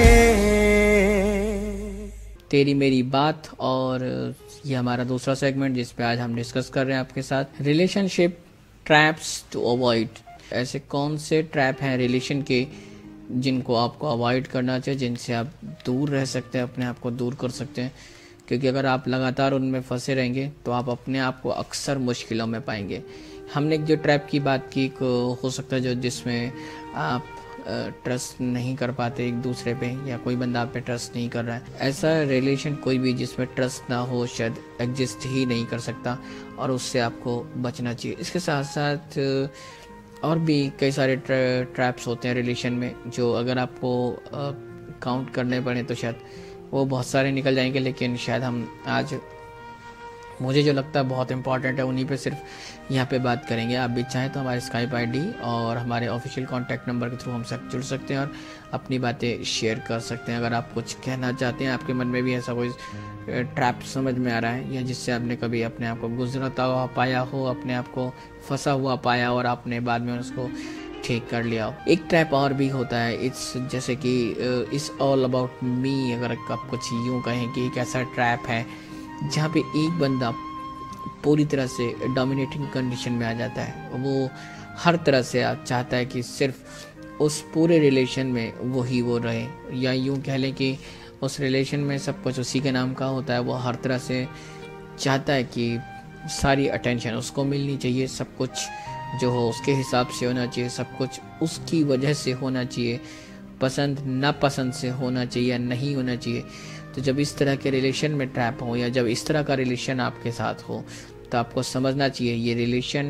तेरी मेरी बात, और ये हमारा दूसरा सेगमेंट जिस पे आज हम डिस्कस कर रहे हैं आपके साथ रिलेशनशिप ट्रैप्स टू अवॉइड। ऐसे कौन से ट्रैप हैं रिलेशन के जिनको आपको अवॉइड करना चाहिए, जिनसे आप दूर रह सकते हैं, अपने आप को दूर कर सकते हैं, क्योंकि अगर आप लगातार उनमें फंसे रहेंगे तो आप अपने आप को अक्सर मुश्किलों में पाएंगे। हमने जो ट्रैप की बात की हो सकता है जो जिसमें आप ट्रस्ट नहीं कर पाते एक दूसरे पे, या कोई बंदा आप पे ट्रस्ट नहीं कर रहा है। ऐसा रिलेशन कोई भी जिसमें ट्रस्ट ना हो शायद एग्जिस्ट ही नहीं कर सकता, और उससे आपको बचना चाहिए। इसके साथ साथ और भी कई सारे ट्रैप्स होते हैं रिलेशन में, जो अगर आपको काउंट करने पड़े तो शायद वो बहुत सारे निकल जाएंगे, लेकिन शायद हम आज मुझे जो लगता है बहुत इंपॉर्टेंट है उन्हीं पे सिर्फ यहाँ पे बात करेंगे। आप भी चाहें तो हमारे स्काइप आईडी और हमारे ऑफिशियल कॉन्टैक्ट नंबर के थ्रू हमसे जुड़ सकते हैं और अपनी बातें शेयर कर सकते हैं। अगर आप कुछ कहना चाहते हैं, आपके मन में भी ऐसा कोई ट्रैप समझ में आ रहा है, या जिससे आपने कभी अपने आप को गुजरता हुआ पाया हो, अपने आप को फंसा हुआ पाया और आपने बाद में उसको ठीक कर लिया हो। एक ट्रैप और भी होता है, इट्स जैसे कि इट्स ऑल अबाउट मी। अगर आप कुछ यूँ कहें कि एक ऐसा ट्रैप है जहाँ पे एक बंदा पूरी तरह से डोमिनेटिंग कंडीशन में आ जाता है। वो हर तरह से चाहता है कि सिर्फ उस पूरे रिलेशन में वही वो रहे, या यूँ कह लें कि उस रिलेशन में सब कुछ उसी के नाम का होता है। वो हर तरह से चाहता है कि सारी अटेंशन उसको मिलनी चाहिए, सब कुछ जो हो उसके हिसाब से होना चाहिए, सब कुछ उसकी वजह से होना चाहिए, पसंद नापसंद से होना चाहिए या नहीं होना चाहिए। तो जब इस तरह के रिलेशन में ट्रैप हो, या जब इस तरह का रिलेशन आपके साथ हो, तो आपको समझना चाहिए ये रिलेशन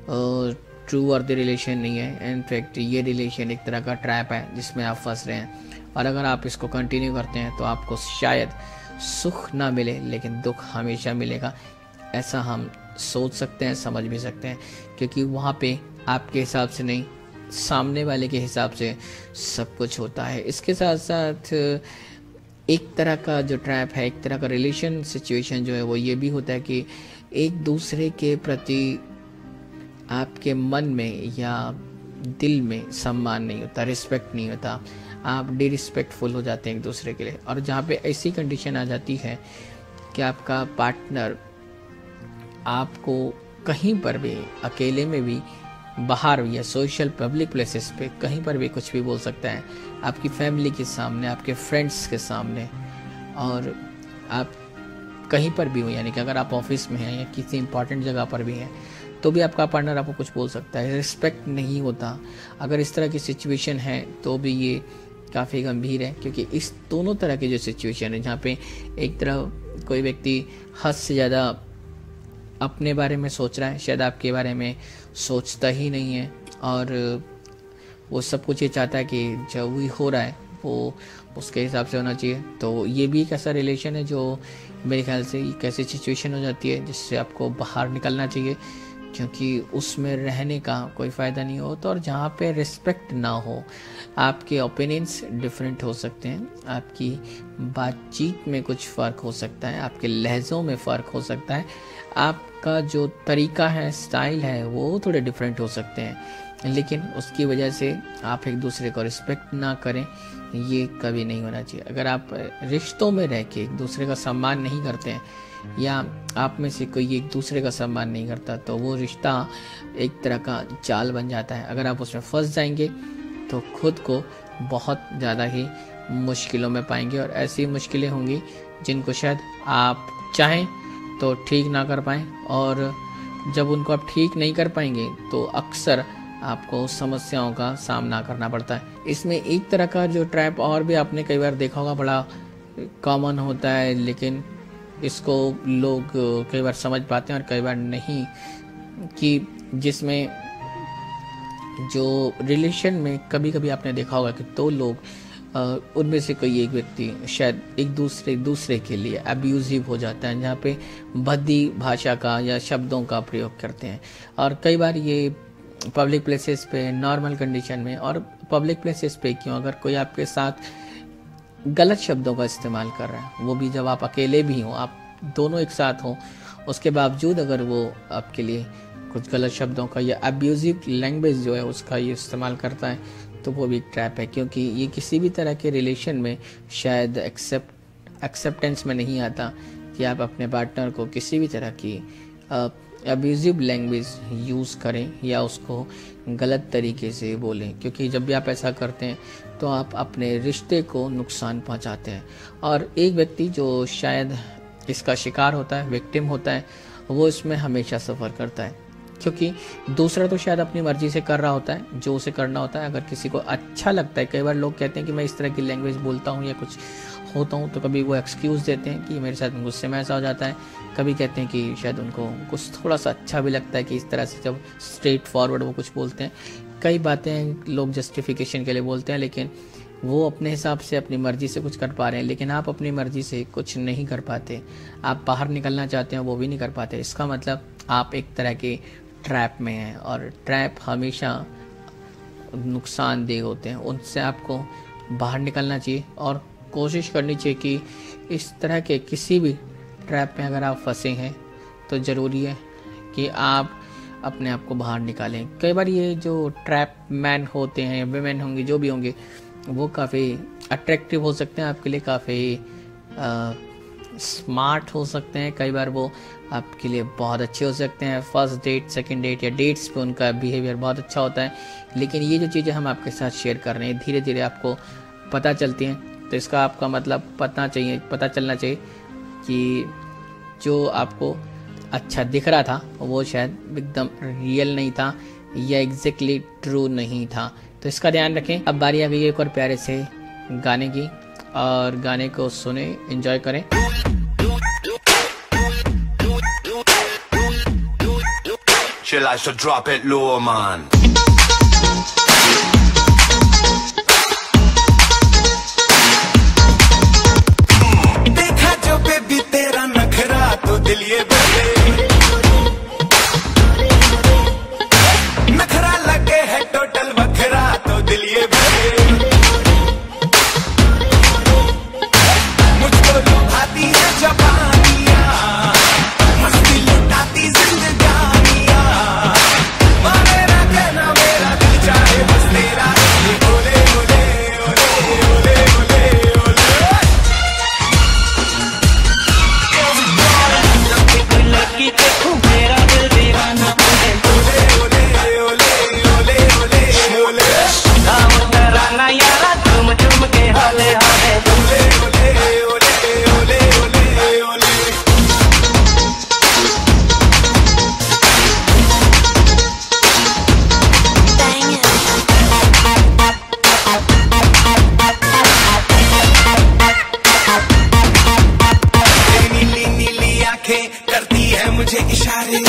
ट्रू वर्दी रिलेशन नहीं है। इनफैक्ट ये रिलेशन एक तरह का ट्रैप है जिसमें आप फंस रहे हैं, और अगर आप इसको कंटिन्यू करते हैं तो आपको शायद सुख ना मिले लेकिन दुख हमेशा मिलेगा। ऐसा हम सोच सकते हैं, समझ भी सकते हैं, क्योंकि वहाँ पे आपके हिसाब से नहीं, सामने वाले के हिसाब से सब कुछ होता है। इसके साथ साथ एक तरह का जो ट्रैप है, एक तरह का रिलेशन सिचुएशन जो है वो ये भी होता है कि एक दूसरे के प्रति आपके मन में या दिल में सम्मान नहीं होता, रिस्पेक्ट नहीं होता, आप डिरिस्पेक्टफुल हो जाते हैं एक दूसरे के लिए। और जहाँ पे ऐसी कंडीशन आ जाती है कि आपका पार्टनर आपको कहीं पर भी, अकेले में भी, बाहर या सोशल पब्लिक प्लेसेस पे कहीं पर भी कुछ भी बोल सकता है, आपकी फैमिली के सामने, आपके फ्रेंड्स के सामने, और आप कहीं पर भी हो, यानी कि अगर आप ऑफिस में हैं या किसी इंपॉर्टेंट जगह पर भी हैं तो भी आपका पार्टनर आपको कुछ बोल सकता है, रिस्पेक्ट नहीं होता। अगर इस तरह की सिचुएशन है तो भी ये काफ़ी गंभीर है, क्योंकि इस दोनों तरह की जो सिचुएशन है जहाँ पे एक तरफ कोई व्यक्ति हद से ज़्यादा अपने बारे में सोच रहा है, शायद आपके बारे में सोचता ही नहीं है, और वो सब कुछ ये चाहता है कि जो भी हो रहा है वो उसके हिसाब से होना चाहिए। तो ये भी एक ऐसा रिलेशन है जो मेरे ख्याल से एक ऐसी सिचुएशन हो जाती है जिससे आपको बाहर निकलना चाहिए, क्योंकि उसमें रहने का कोई फ़ायदा नहीं होता। और जहाँ पे रिस्पेक्ट ना हो, आपके ओपिनियंस डिफरेंट हो सकते हैं, आपकी बातचीत में कुछ फ़र्क हो सकता है, आपके लहज़ों में फ़र्क हो सकता है, आपका जो तरीका है, स्टाइल है, वो थोड़े डिफरेंट हो सकते हैं, लेकिन उसकी वजह से आप एक दूसरे को रिस्पेक्ट ना करें, ये कभी नहीं होना चाहिए। अगर आप रिश्तों में रह के एक दूसरे का सम्मान नहीं करते हैं, या आप में से कोई एक दूसरे का सम्मान नहीं करता, तो वो रिश्ता एक तरह का जाल बन जाता है। अगर आप उसमें फंस जाएंगे तो खुद को बहुत ज़्यादा ही मुश्किलों में पाएंगे, और ऐसी मुश्किलें होंगी जिनको शायद आप चाहें तो ठीक ना कर पाएँ, और जब उनको आप ठीक नहीं कर पाएंगे तो अक्सर आपको समस्याओं का सामना करना पड़ता है। इसमें एक तरह का जो ट्रैप और भी आपने कई बार देखा होगा, बड़ा कॉमन होता है, लेकिन इसको लोग कई बार समझ पाते हैं और कई बार नहीं, कि जिसमें जो रिलेशन में कभी कभी आपने देखा होगा कि दो लोग, उनमें से कोई एक व्यक्ति शायद एक दूसरे के लिए अब्यूजिव हो जाता है, जहाँ पे भद्दी भाषा का या शब्दों का प्रयोग करते हैं। और कई बार ये पब्लिक प्लेसेस पे, नॉर्मल कंडीशन में, और पब्लिक प्लेसेस पे क्यों, अगर कोई आपके साथ गलत शब्दों का इस्तेमाल कर रहा है, वो भी जब आप अकेले भी हों, आप दोनों एक साथ हों, उसके बावजूद अगर वो आपके लिए कुछ गलत शब्दों का या अब्यूजिव लैंग्वेज जो है उसका ये इस्तेमाल करता है, तो वो भी एक ट्रैप है, क्योंकि ये किसी भी तरह के रिलेशन में शायद एक्सेप्ट एक्सेप्टेंस में नहीं आता कि आप अपने पार्टनर को किसी भी तरह की अब्यूजिव लैंग्वेज यूज़ करें या उसको गलत तरीके से बोलें, क्योंकि जब भी आप ऐसा करते हैं तो आप अपने रिश्ते को नुकसान पहुंचाते हैं। और एक व्यक्ति जो शायद इसका शिकार होता है, विक्टिम होता है, वो इसमें हमेशा सफ़र करता है, क्योंकि दूसरा तो शायद अपनी मर्जी से कर रहा होता है जो उसे करना होता है। अगर किसी को अच्छा लगता है, कई बार लोग कहते हैं कि मैं इस तरह की लैंग्वेज बोलता हूँ या कुछ होता हूँ, तो कभी वो एक्सक्यूज़ देते हैं कि मेरे साथ गुस्से में ऐसा हो जाता है, कभी कहते हैं कि शायद उनको कुछ थोड़ा सा अच्छा भी लगता है कि इस तरह से जब स्ट्रेट फॉरवर्ड वो कुछ बोलते हैं। कई बातें लोग जस्टिफिकेशन के लिए बोलते हैं, लेकिन वो अपने हिसाब से अपनी मर्जी से कुछ कर पा रहे हैं, लेकिन आप अपनी मर्जी से कुछ नहीं कर पाते। आप बाहर निकलना चाहते हैं, वो भी नहीं कर पाते। इसका मतलब आप एक तरह के ट्रैप में हैं, और ट्रैप हमेशा नुकसानदेह होते हैं। उनसे आपको बाहर निकलना चाहिए और कोशिश करनी चाहिए कि इस तरह के किसी भी ट्रैप में अगर आप फंसे हैं तो ज़रूरी है कि आप अपने आप को बाहर निकालें। कई बार ये जो ट्रैप मैन होते हैं, वुमेन होंगी, जो भी होंगे, वो काफ़ी अट्रैक्टिव हो सकते हैं आपके लिए, काफ़ी स्मार्ट हो सकते हैं। कई बार वो आपके लिए बहुत अच्छे हो सकते हैं। फर्स्ट डेट, सेकंड डेट या डेट्स पे उनका बिहेवियर बहुत अच्छा होता है, लेकिन ये जो चीज़ें हम आपके साथ शेयर कर रहे हैं धीरे धीरे आपको पता चलती हैं, तो इसका आपका मतलब पता चलना चाहिए कि जो आपको अच्छा दिख रहा था वो शायद एकदम रियल नहीं था या एग्जैक्टली ट्रू नहीं था। तो इसका ध्यान रखें। अब बारी आ गई है एक और प्यारे से गाने की, और गाने को सुने, एंजॉय करें। She likes to drop it low, man. देखा जो बेबी तेरा नखरा तो दिल ये बोले, नखरा लगे है टोटल बखरा तो दिल ये बोले, मुझको लुभाती है जवानियां, मस्ती लुटाती जिंदगानियां, मेरा कहना मेरा दिल चाहे बस तेरा, ओले ओले ओले ओले ओले ओले। कोई लड़की देखूं मेरा दिल दीवाना बोले, ओले ओले ओले ओले ओले ओले। नाम तराना यारा झूम झूम के हाले हाले, ओले ओले ओले ओले ओले ओले। तेरी नीली नीली आंखें करती है मुझे इशारे,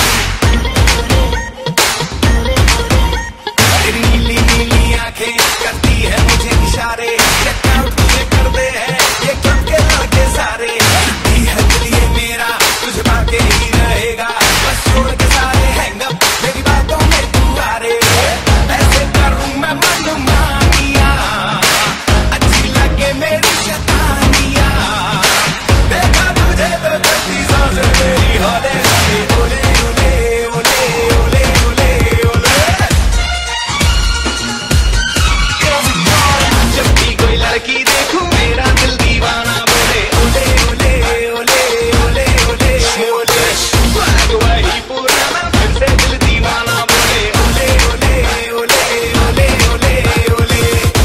तेरी नीली नीली आंखें करती है मुझे इशारे, चेकआउट तुझे कर दे है ये क्लब के लड़के सारे, ये है दिल ये मेरा तुझे पाके ही रहेगा, बस छोड़ के सारे हैंग अप मेरी बातों में तू आ रे, ऐसे करूं मैं मनमानियां, अच्छी लगे मेरी शैतानियां, देखा तुझे तो करती सांसें मेरी हौले हौले, ओले ओले ओले ओले ओले ओले। जब भी कोई लड़की देखूं मेरा दिल दीवाना बोले, ओले ओले ओले ओले ओले ओले। स्वैग वही पुराना फिर से दिल दीवाना बोले, ओले ओले ओले ओले ओले ओले।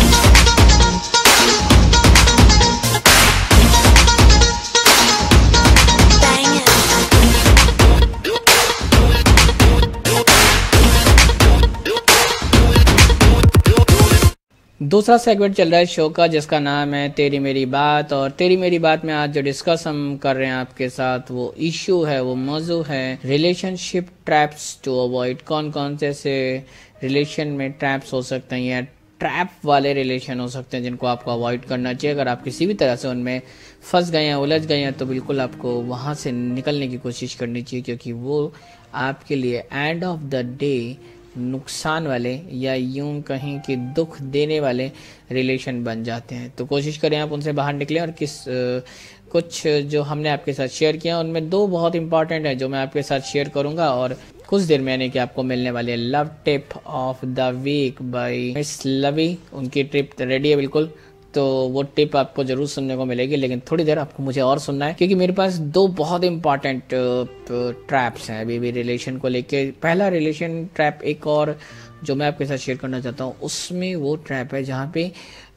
दूसरा सेगमेंट चल रहा है शो का, जिसका नाम है तेरी मेरी बात। और तेरी मेरी बात में आज जो डिस्कस हम कर रहे हैं आपके साथ, वो इश्यू है, वो मौजू है रिलेशनशिप ट्रैप्स टू अवॉइड। कौन कौन से ऐसे रिलेशन में ट्रैप्स हो सकते हैं या ट्रैप वाले रिलेशन हो सकते हैं जिनको आपको अवॉइड करना चाहिए। अगर आप किसी भी तरह से उनमें फंस गए हैं, उलझ गए हैं, तो बिल्कुल आपको वहाँ से निकलने की कोशिश करनी चाहिए, क्योंकि वो आपके लिए एंड ऑफ द डे नुकसान वाले या यूं कहीं कि दुख देने वाले रिलेशन बन जाते हैं। तो कोशिश करें आप उनसे बाहर निकलें। और कुछ जो हमने आपके साथ शेयर किया उनमें दो बहुत इंपॉर्टेंट है जो मैं आपके साथ शेयर करूंगा, और कुछ देर में यानी कि आपको मिलने वाली है love tip of the week by miss Lovey. उनकी ट्रिप रेडी है बिल्कुल, तो वो टिप आपको जरूर सुनने को मिलेगी, लेकिन थोड़ी देर आपको मुझे और सुनना है क्योंकि मेरे पास 2 बहुत इंपॉर्टेंट ट्रैप्स हैं अभी भी रिलेशन को लेके। पहला रिलेशन ट्रैप एक और जो मैं आपके साथ शेयर करना चाहता हूँ, उसमें वो ट्रैप है जहाँ पे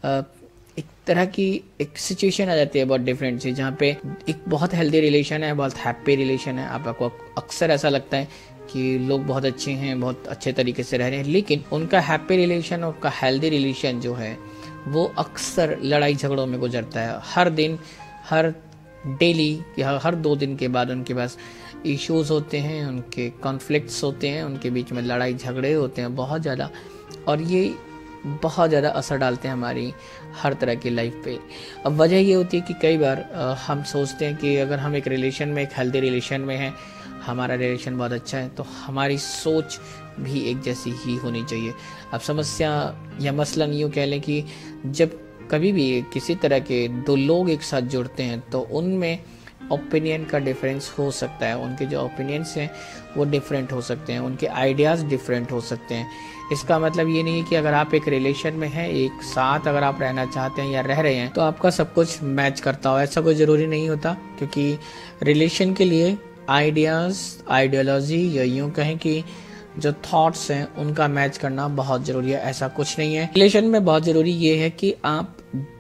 एक तरह की एक सिचुएशन आ जाती है बहुत डिफरेंट सी, जहाँ पे एक बहुत हेल्दी रिलेशन है, बहुत हैप्पी रिलेशन है। आपको अक्सर ऐसा लगता है कि लोग बहुत अच्छे हैं, बहुत अच्छे तरीके से रह रहे हैं, लेकिन उनका हैप्पी रिलेशन और उनका हेल्दी रिलेशन जो है वो अक्सर लड़ाई झगड़ों में गुजरता है। हर दिन, हर डेली या हर 2 दिन के बाद उनके पास इश्यूज होते हैं, उनके कॉन्फ्लिक्ट्स होते हैं, उनके बीच में लड़ाई झगड़े होते हैं बहुत ज़्यादा, और ये बहुत ज़्यादा असर डालते हैं हमारी हर तरह की लाइफ पे। अब वजह ये होती है कि कई बार हम सोचते हैं कि अगर हम एक रिलेशन में, एक हेल्दी रिलेशन में हैं, हमारा रिलेशन बहुत अच्छा है, तो हमारी सोच भी एक जैसी ही होनी चाहिए। अब समस्या या मसलन यूँ कह लें कि जब कभी भी किसी तरह के 2 लोग एक साथ जुड़ते हैं तो उनमें ओपिनियन का डिफरेंस हो सकता है, उनके जो ओपिनियंस हैं वो डिफरेंट हो सकते हैं, उनके आइडियाज़ डिफरेंट हो सकते हैं। इसका मतलब ये नहीं है कि अगर आप एक रिलेशन में हैं, एक साथ अगर आप रहना चाहते हैं या रह रहे हैं, तो आपका सब कुछ मैच करता हो, ऐसा कोई ज़रूरी नहीं होता। क्योंकि रिलेशन के लिए आइडियाज़, आइडियोलॉजी या यूँ कहें कि जो थॉट्स हैं उनका मैच करना बहुत ज़रूरी है, ऐसा कुछ नहीं है। रिलेशन में बहुत ज़रूरी ये है कि आप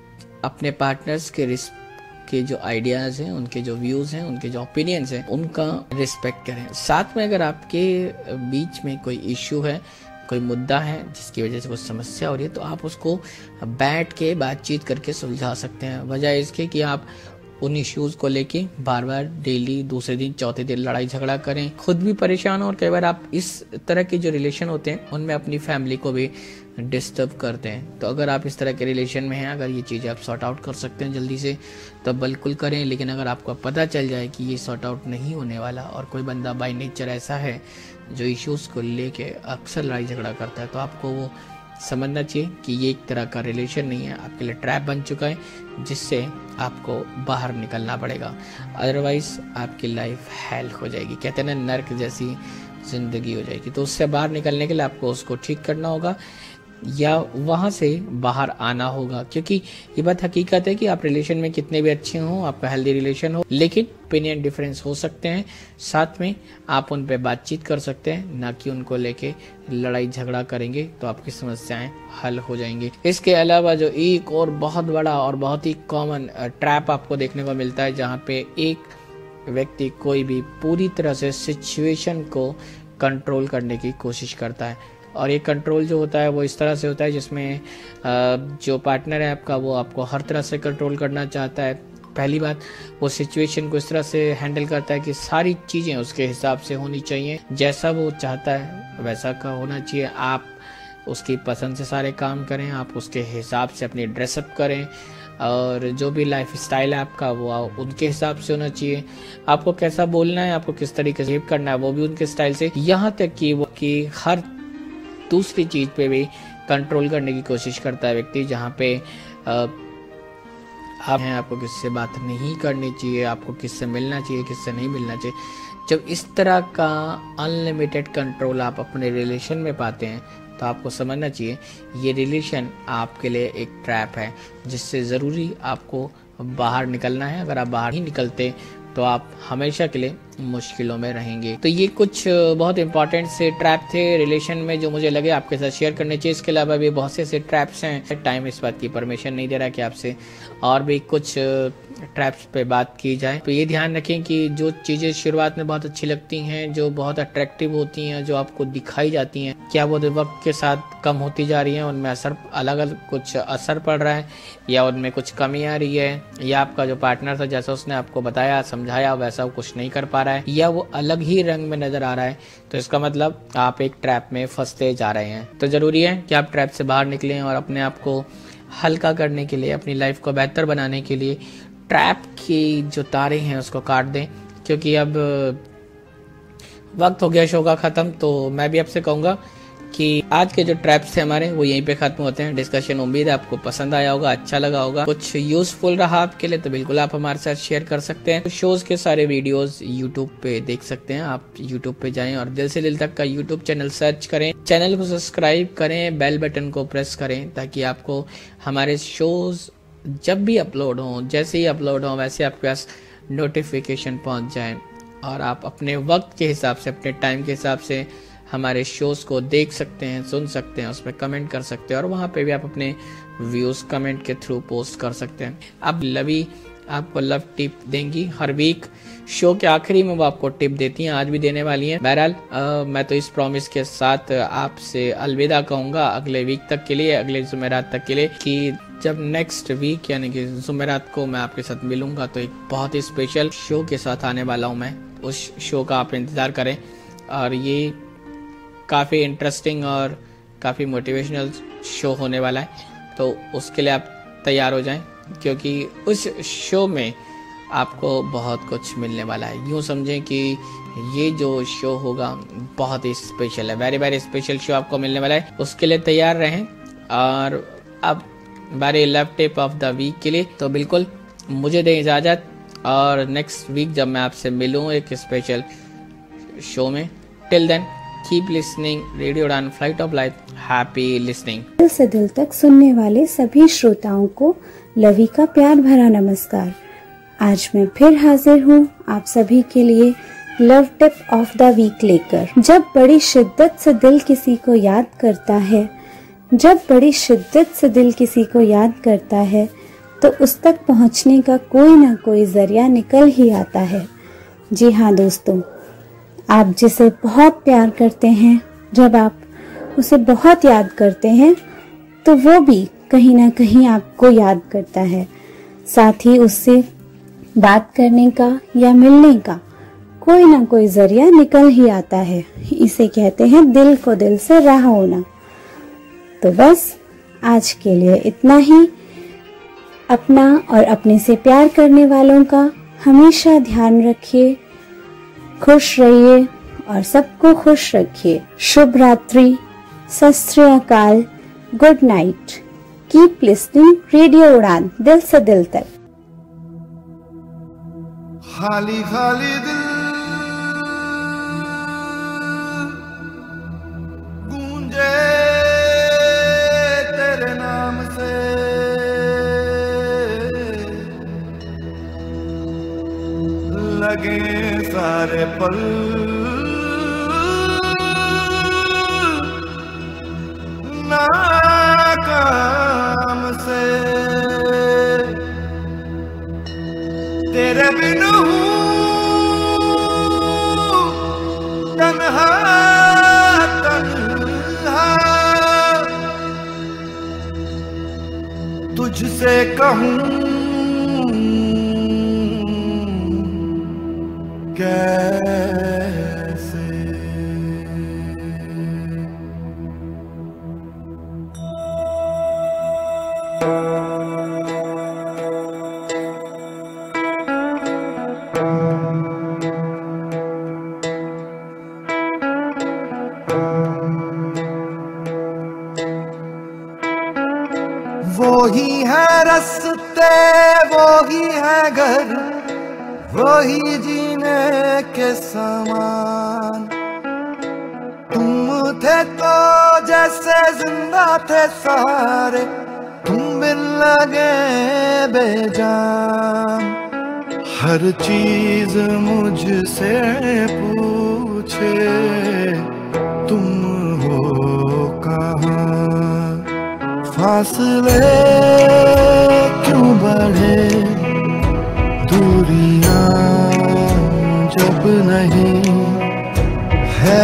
अपने पार्टनर्स के जो आइडियाज़ हैं, उनके जो व्यूज़ हैं, उनके जो ओपिनियंस हैं, उनका रिस्पेक्ट करें। साथ में अगर आपके बीच में कोई इश्यू है, कोई मुद्दा है जिसकी वजह से कुछ समस्या हो रही है, तो आप उसको बैठ के बातचीत करके सुलझा सकते हैं, बजाय इसके कि आप उन इश्यूज़ को लेके बार बार डेली, दूसरे दिन, चौथे दिन लड़ाई झगड़ा करें, खुद भी परेशान हो, और कई बार आप इस तरह के जो रिलेशन होते हैं उनमें अपनी फैमिली को भी डिस्टर्ब करते हैं। तो अगर आप इस तरह के रिलेशन में हैं, अगर ये चीज़ें आप सॉर्ट आउट कर सकते हैं जल्दी से, तो बिल्कुल करें। लेकिन अगर आपको पता चल जाए कि ये सॉर्ट आउट नहीं होने वाला और कोई बंदा बाय नेचर ऐसा है जो इश्यूज़ को लेके अक्सर लड़ाई झगड़ा करता है, तो आपको वो समझना चाहिए कि ये एक तरह का रिलेशन नहीं है, आपके लिए ट्रैप बन चुका है, जिससे आपको बाहर निकलना पड़ेगा, अदरवाइज आपकी लाइफ हेल हो जाएगी। कहते हैं ना, नर्क जैसी ज़िंदगी हो जाएगी। तो उससे बाहर निकलने के लिए आपको उसको ठीक करना होगा या वहाँ से बाहर आना होगा। क्योंकि ये बात हकीकत है कि आप रिलेशन में कितने भी अच्छे हों, आपका हेल्दी रिलेशन हो, लेकिन ओपिनियन डिफरेंस हो सकते हैं। साथ में आप उन पे बातचीत कर सकते हैं, ना कि उनको लेके लड़ाई झगड़ा करेंगे, तो आपकी समस्याएं हल हो जाएंगी। इसके अलावा जो एक और बहुत बड़ा और बहुत ही कॉमन ट्रैप आपको देखने को मिलता है, जहाँ पे एक व्यक्ति कोई भी पूरी तरह से सिचुएशन को कंट्रोल करने की कोशिश करता है। और ये कंट्रोल जो होता है वो इस तरह से होता है जिसमें जो पार्टनर है आपका, वो आपको हर तरह से कंट्रोल करना चाहता है। पहली बात, वो सिचुएशन को इस तरह से हैंडल करता है कि सारी चीज़ें उसके हिसाब से होनी चाहिए, जैसा वो चाहता है वैसा का होना चाहिए। आप उसकी पसंद से सारे काम करें, आप उसके हिसाब से अपनी ड्रेसअप करें, और जो भी लाइफ स्टाइल है आपका वो उनके हिसाब से होना चाहिए। आपको कैसा बोलना है, आपको किस तरीके से करना है, वो भी उनके स्टाइल से। यहाँ तक कि वो कि हर दूसरी चीज़ पे भी कंट्रोल करने की कोशिश करता है व्यक्ति, जहाँ पे आपको किससे बात नहीं करनी चाहिए, आपको किससे मिलना चाहिए, किससे नहीं मिलना चाहिए। जब इस तरह का अनलिमिटेड कंट्रोल आप अपने रिलेशन में पाते हैं, तो आपको समझना चाहिए ये रिलेशन आपके लिए एक ट्रैप है, जिससे ज़रूरी आपको बाहर निकलना है। अगर आप बाहर ही निकलते तो आप हमेशा के लिए मुश्किलों में रहेंगे। तो ये कुछ बहुत इंपॉर्टेंट से ट्रैप थे रिलेशन में जो मुझे लगे आपके साथ शेयर करने चाहिए। इसके अलावा भी बहुत से ऐसे ट्रैप्स हैं, टाइम इस बात की परमिशन नहीं दे रहा कि आपसे और भी कुछ ट्रैप्स पे बात की जाए। तो ये ध्यान रखें कि जो चीज़ें शुरुआत में बहुत अच्छी लगती हैं, जो बहुत अट्रैक्टिव होती हैं, जो आपको दिखाई जाती हैं, क्या वो वक्त के साथ कम होती जा रही हैं, उनमें असर अलग अलग कुछ असर पड़ रहा है, या उनमें कुछ कमी आ रही है, या आपका जो पार्टनर था जैसा उसने आपको बताया समझाया वैसा कुछ नहीं कर पा रहा है, या वो अलग ही रंग में नजर आ रहा है, तो इसका मतलब आप एक ट्रैप में फंसते जा रहे हैं। तो जरूरी है कि आप ट्रैप से बाहर निकलें और अपने आप को हल्का करने के लिए, अपनी लाइफ को बेहतर बनाने के लिए ट्रैप की जो तारे हैं उसको काट दें। क्योंकि अब वक्त हो गया शो का ख़त्म, तो मैं भी आपसे कहूँगा कि आज के जो ट्रैप्स थे हमारे वो यहीं पे खत्म होते हैं। डिस्कशन उम्मीद है आपको पसंद आया होगा, अच्छा लगा होगा, कुछ यूजफुल रहा आपके लिए, तो बिल्कुल आप हमारे साथ शेयर कर सकते हैं। शोज के सारे वीडियोस यूट्यूब पे देख सकते हैं। आप यूट्यूब पे जाएं और दिल से दिल तक का यूट्यूब चैनल सर्च करें, चैनल को सब्सक्राइब करें, बेल बटन को प्रेस करें, ताकि आपको हमारे शोज जब भी अपलोड हो, जैसे ही अपलोड हो वैसे आपके पास नोटिफिकेशन पहुंच जाए और आप अपने वक्त के हिसाब से, अपने टाइम के हिसाब से हमारे शोज़ को देख सकते हैं, सुन सकते हैं, उस पर कमेंट कर सकते हैं और वहाँ पे भी आप अपने व्यूज़ कमेंट के थ्रू पोस्ट कर सकते हैं। अब लवी आपको लव टिप देंगी हर वीक, शो के आखिरी में वो आपको टिप देती हैं, आज भी देने वाली हैं। बहरहाल मैं तो इस प्रॉमिस के साथ आपसे अलविदा कहूँगा अगले वीक तक के लिए, अगले जुमेरात तक के लिए, कि जब नेक्स्ट वीक यानी कि जुमेरात को मैं आपके साथ मिलूंगा तो एक बहुत ही स्पेशल शो के साथ आने वाला हूँ मैं। उस शो का आप इंतज़ार करें और ये काफ़ी इंटरेस्टिंग और काफ़ी मोटिवेशनल शो होने वाला है, तो उसके लिए आप तैयार हो जाएं क्योंकि उस शो में आपको बहुत कुछ मिलने वाला है। यूँ समझें कि ये जो शो होगा बहुत ही स्पेशल है, वेरी वेरी स्पेशल शो आपको मिलने वाला है, उसके लिए तैयार रहें। और अब बारी love tip of the week के लिए, तो बिल्कुल मुझे दें इजाज़त और नेक्स्ट वीक जब मैं आपसे मिलूँ एक स्पेशल शो में, till then keep listening radio Udaan flight of life, happy listening. दिल से दिल तक सुनने वाले सभी श्रोताओं को लवी का प्यार भरा नमस्कार। आज मैं फिर हाजिर हूँ आप सभी के लिए love tip of the week लेकर। जब बड़ी शिद्दत से दिल किसी को याद करता है, जब बड़ी शिद्दत से दिल किसी को याद करता है तो उस तक पहुँचने का कोई ना कोई जरिया निकल ही आता है। जी हाँ दोस्तों, आप जिसे बहुत प्यार करते हैं, जब आप उसे बहुत याद करते हैं तो वो भी कहीं ना कहीं आपको याद करता है। साथ ही उससे बात करने का या मिलने का कोई ना कोई जरिया निकल ही आता है। इसे कहते हैं दिल को दिल से राह होना। तो बस आज के लिए इतना ही। अपना और अपने से प्यार करने वालों का हमेशा ध्यान रखिए, खुश रहिए और सबको खुश रखिए। शुभ रात्रि, सत श्री अकाल, good night. Keep listening radio Udaan दिल से दिल तक। खाली खाली दिल गूंजे तेरे नाम से, लगे सारे पल नाकाम से, तेरे बिन हूँ तन्हा तन्हा, तुझसे कहूँ कैसे। वो ही है रास्ते, वो ही है घर, वो ही जीने के समान। तुम थे तो जैसे जिंदा थे सारे, तुम बिन लगे बेजान। हर चीज मुझसे पूछे तुम हो कहाँ, फासले क्यों बढ़े, दूरियां जब नहीं है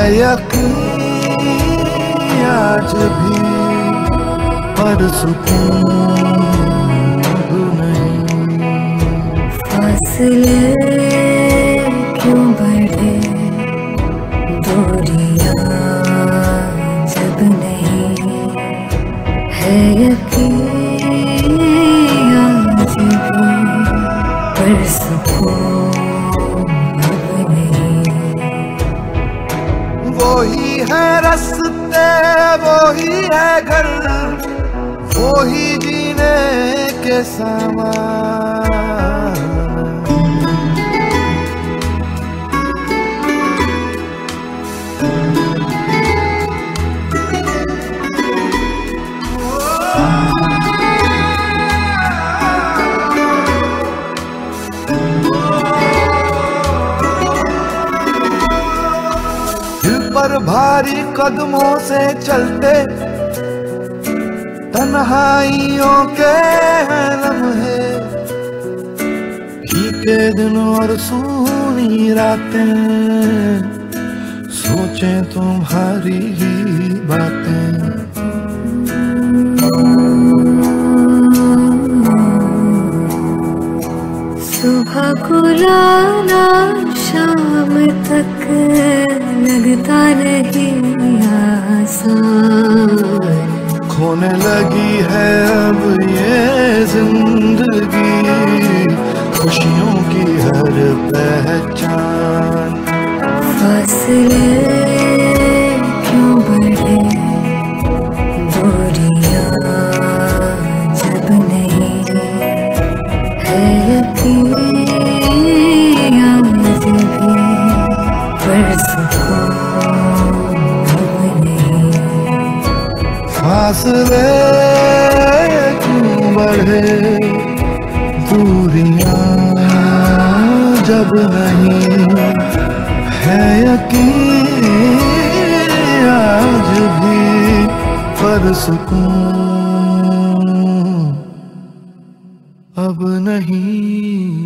यकीन आज भी, पर सुकून अब नहीं। फासले क्यों बढ़े, दूरियां जब नहीं है यकीन आज भी, पर सुकून अब नहीं। वो ही है रास्ते, वो ही है घर, वो ही जीने के समान। पर भारी कदमों से चलते तन्हाइयों के हैं लम्हे, फीके दिन और सूनी रातें, सोचें तुम्हारी ही बातें। सुबह को लाना शाम तक लगता नहीं आसान, खोने लगी है अब ये जिंदगी खुशियों की हर पहचान। फासले क्यों बढ़े दूरियां जब नहीं है यकीन आज भी, पर सुकून अब नहीं। फासले क्यों बढ़े दूरियां जब नहीं है यकीन आज भी, पर सुकून अब नहीं।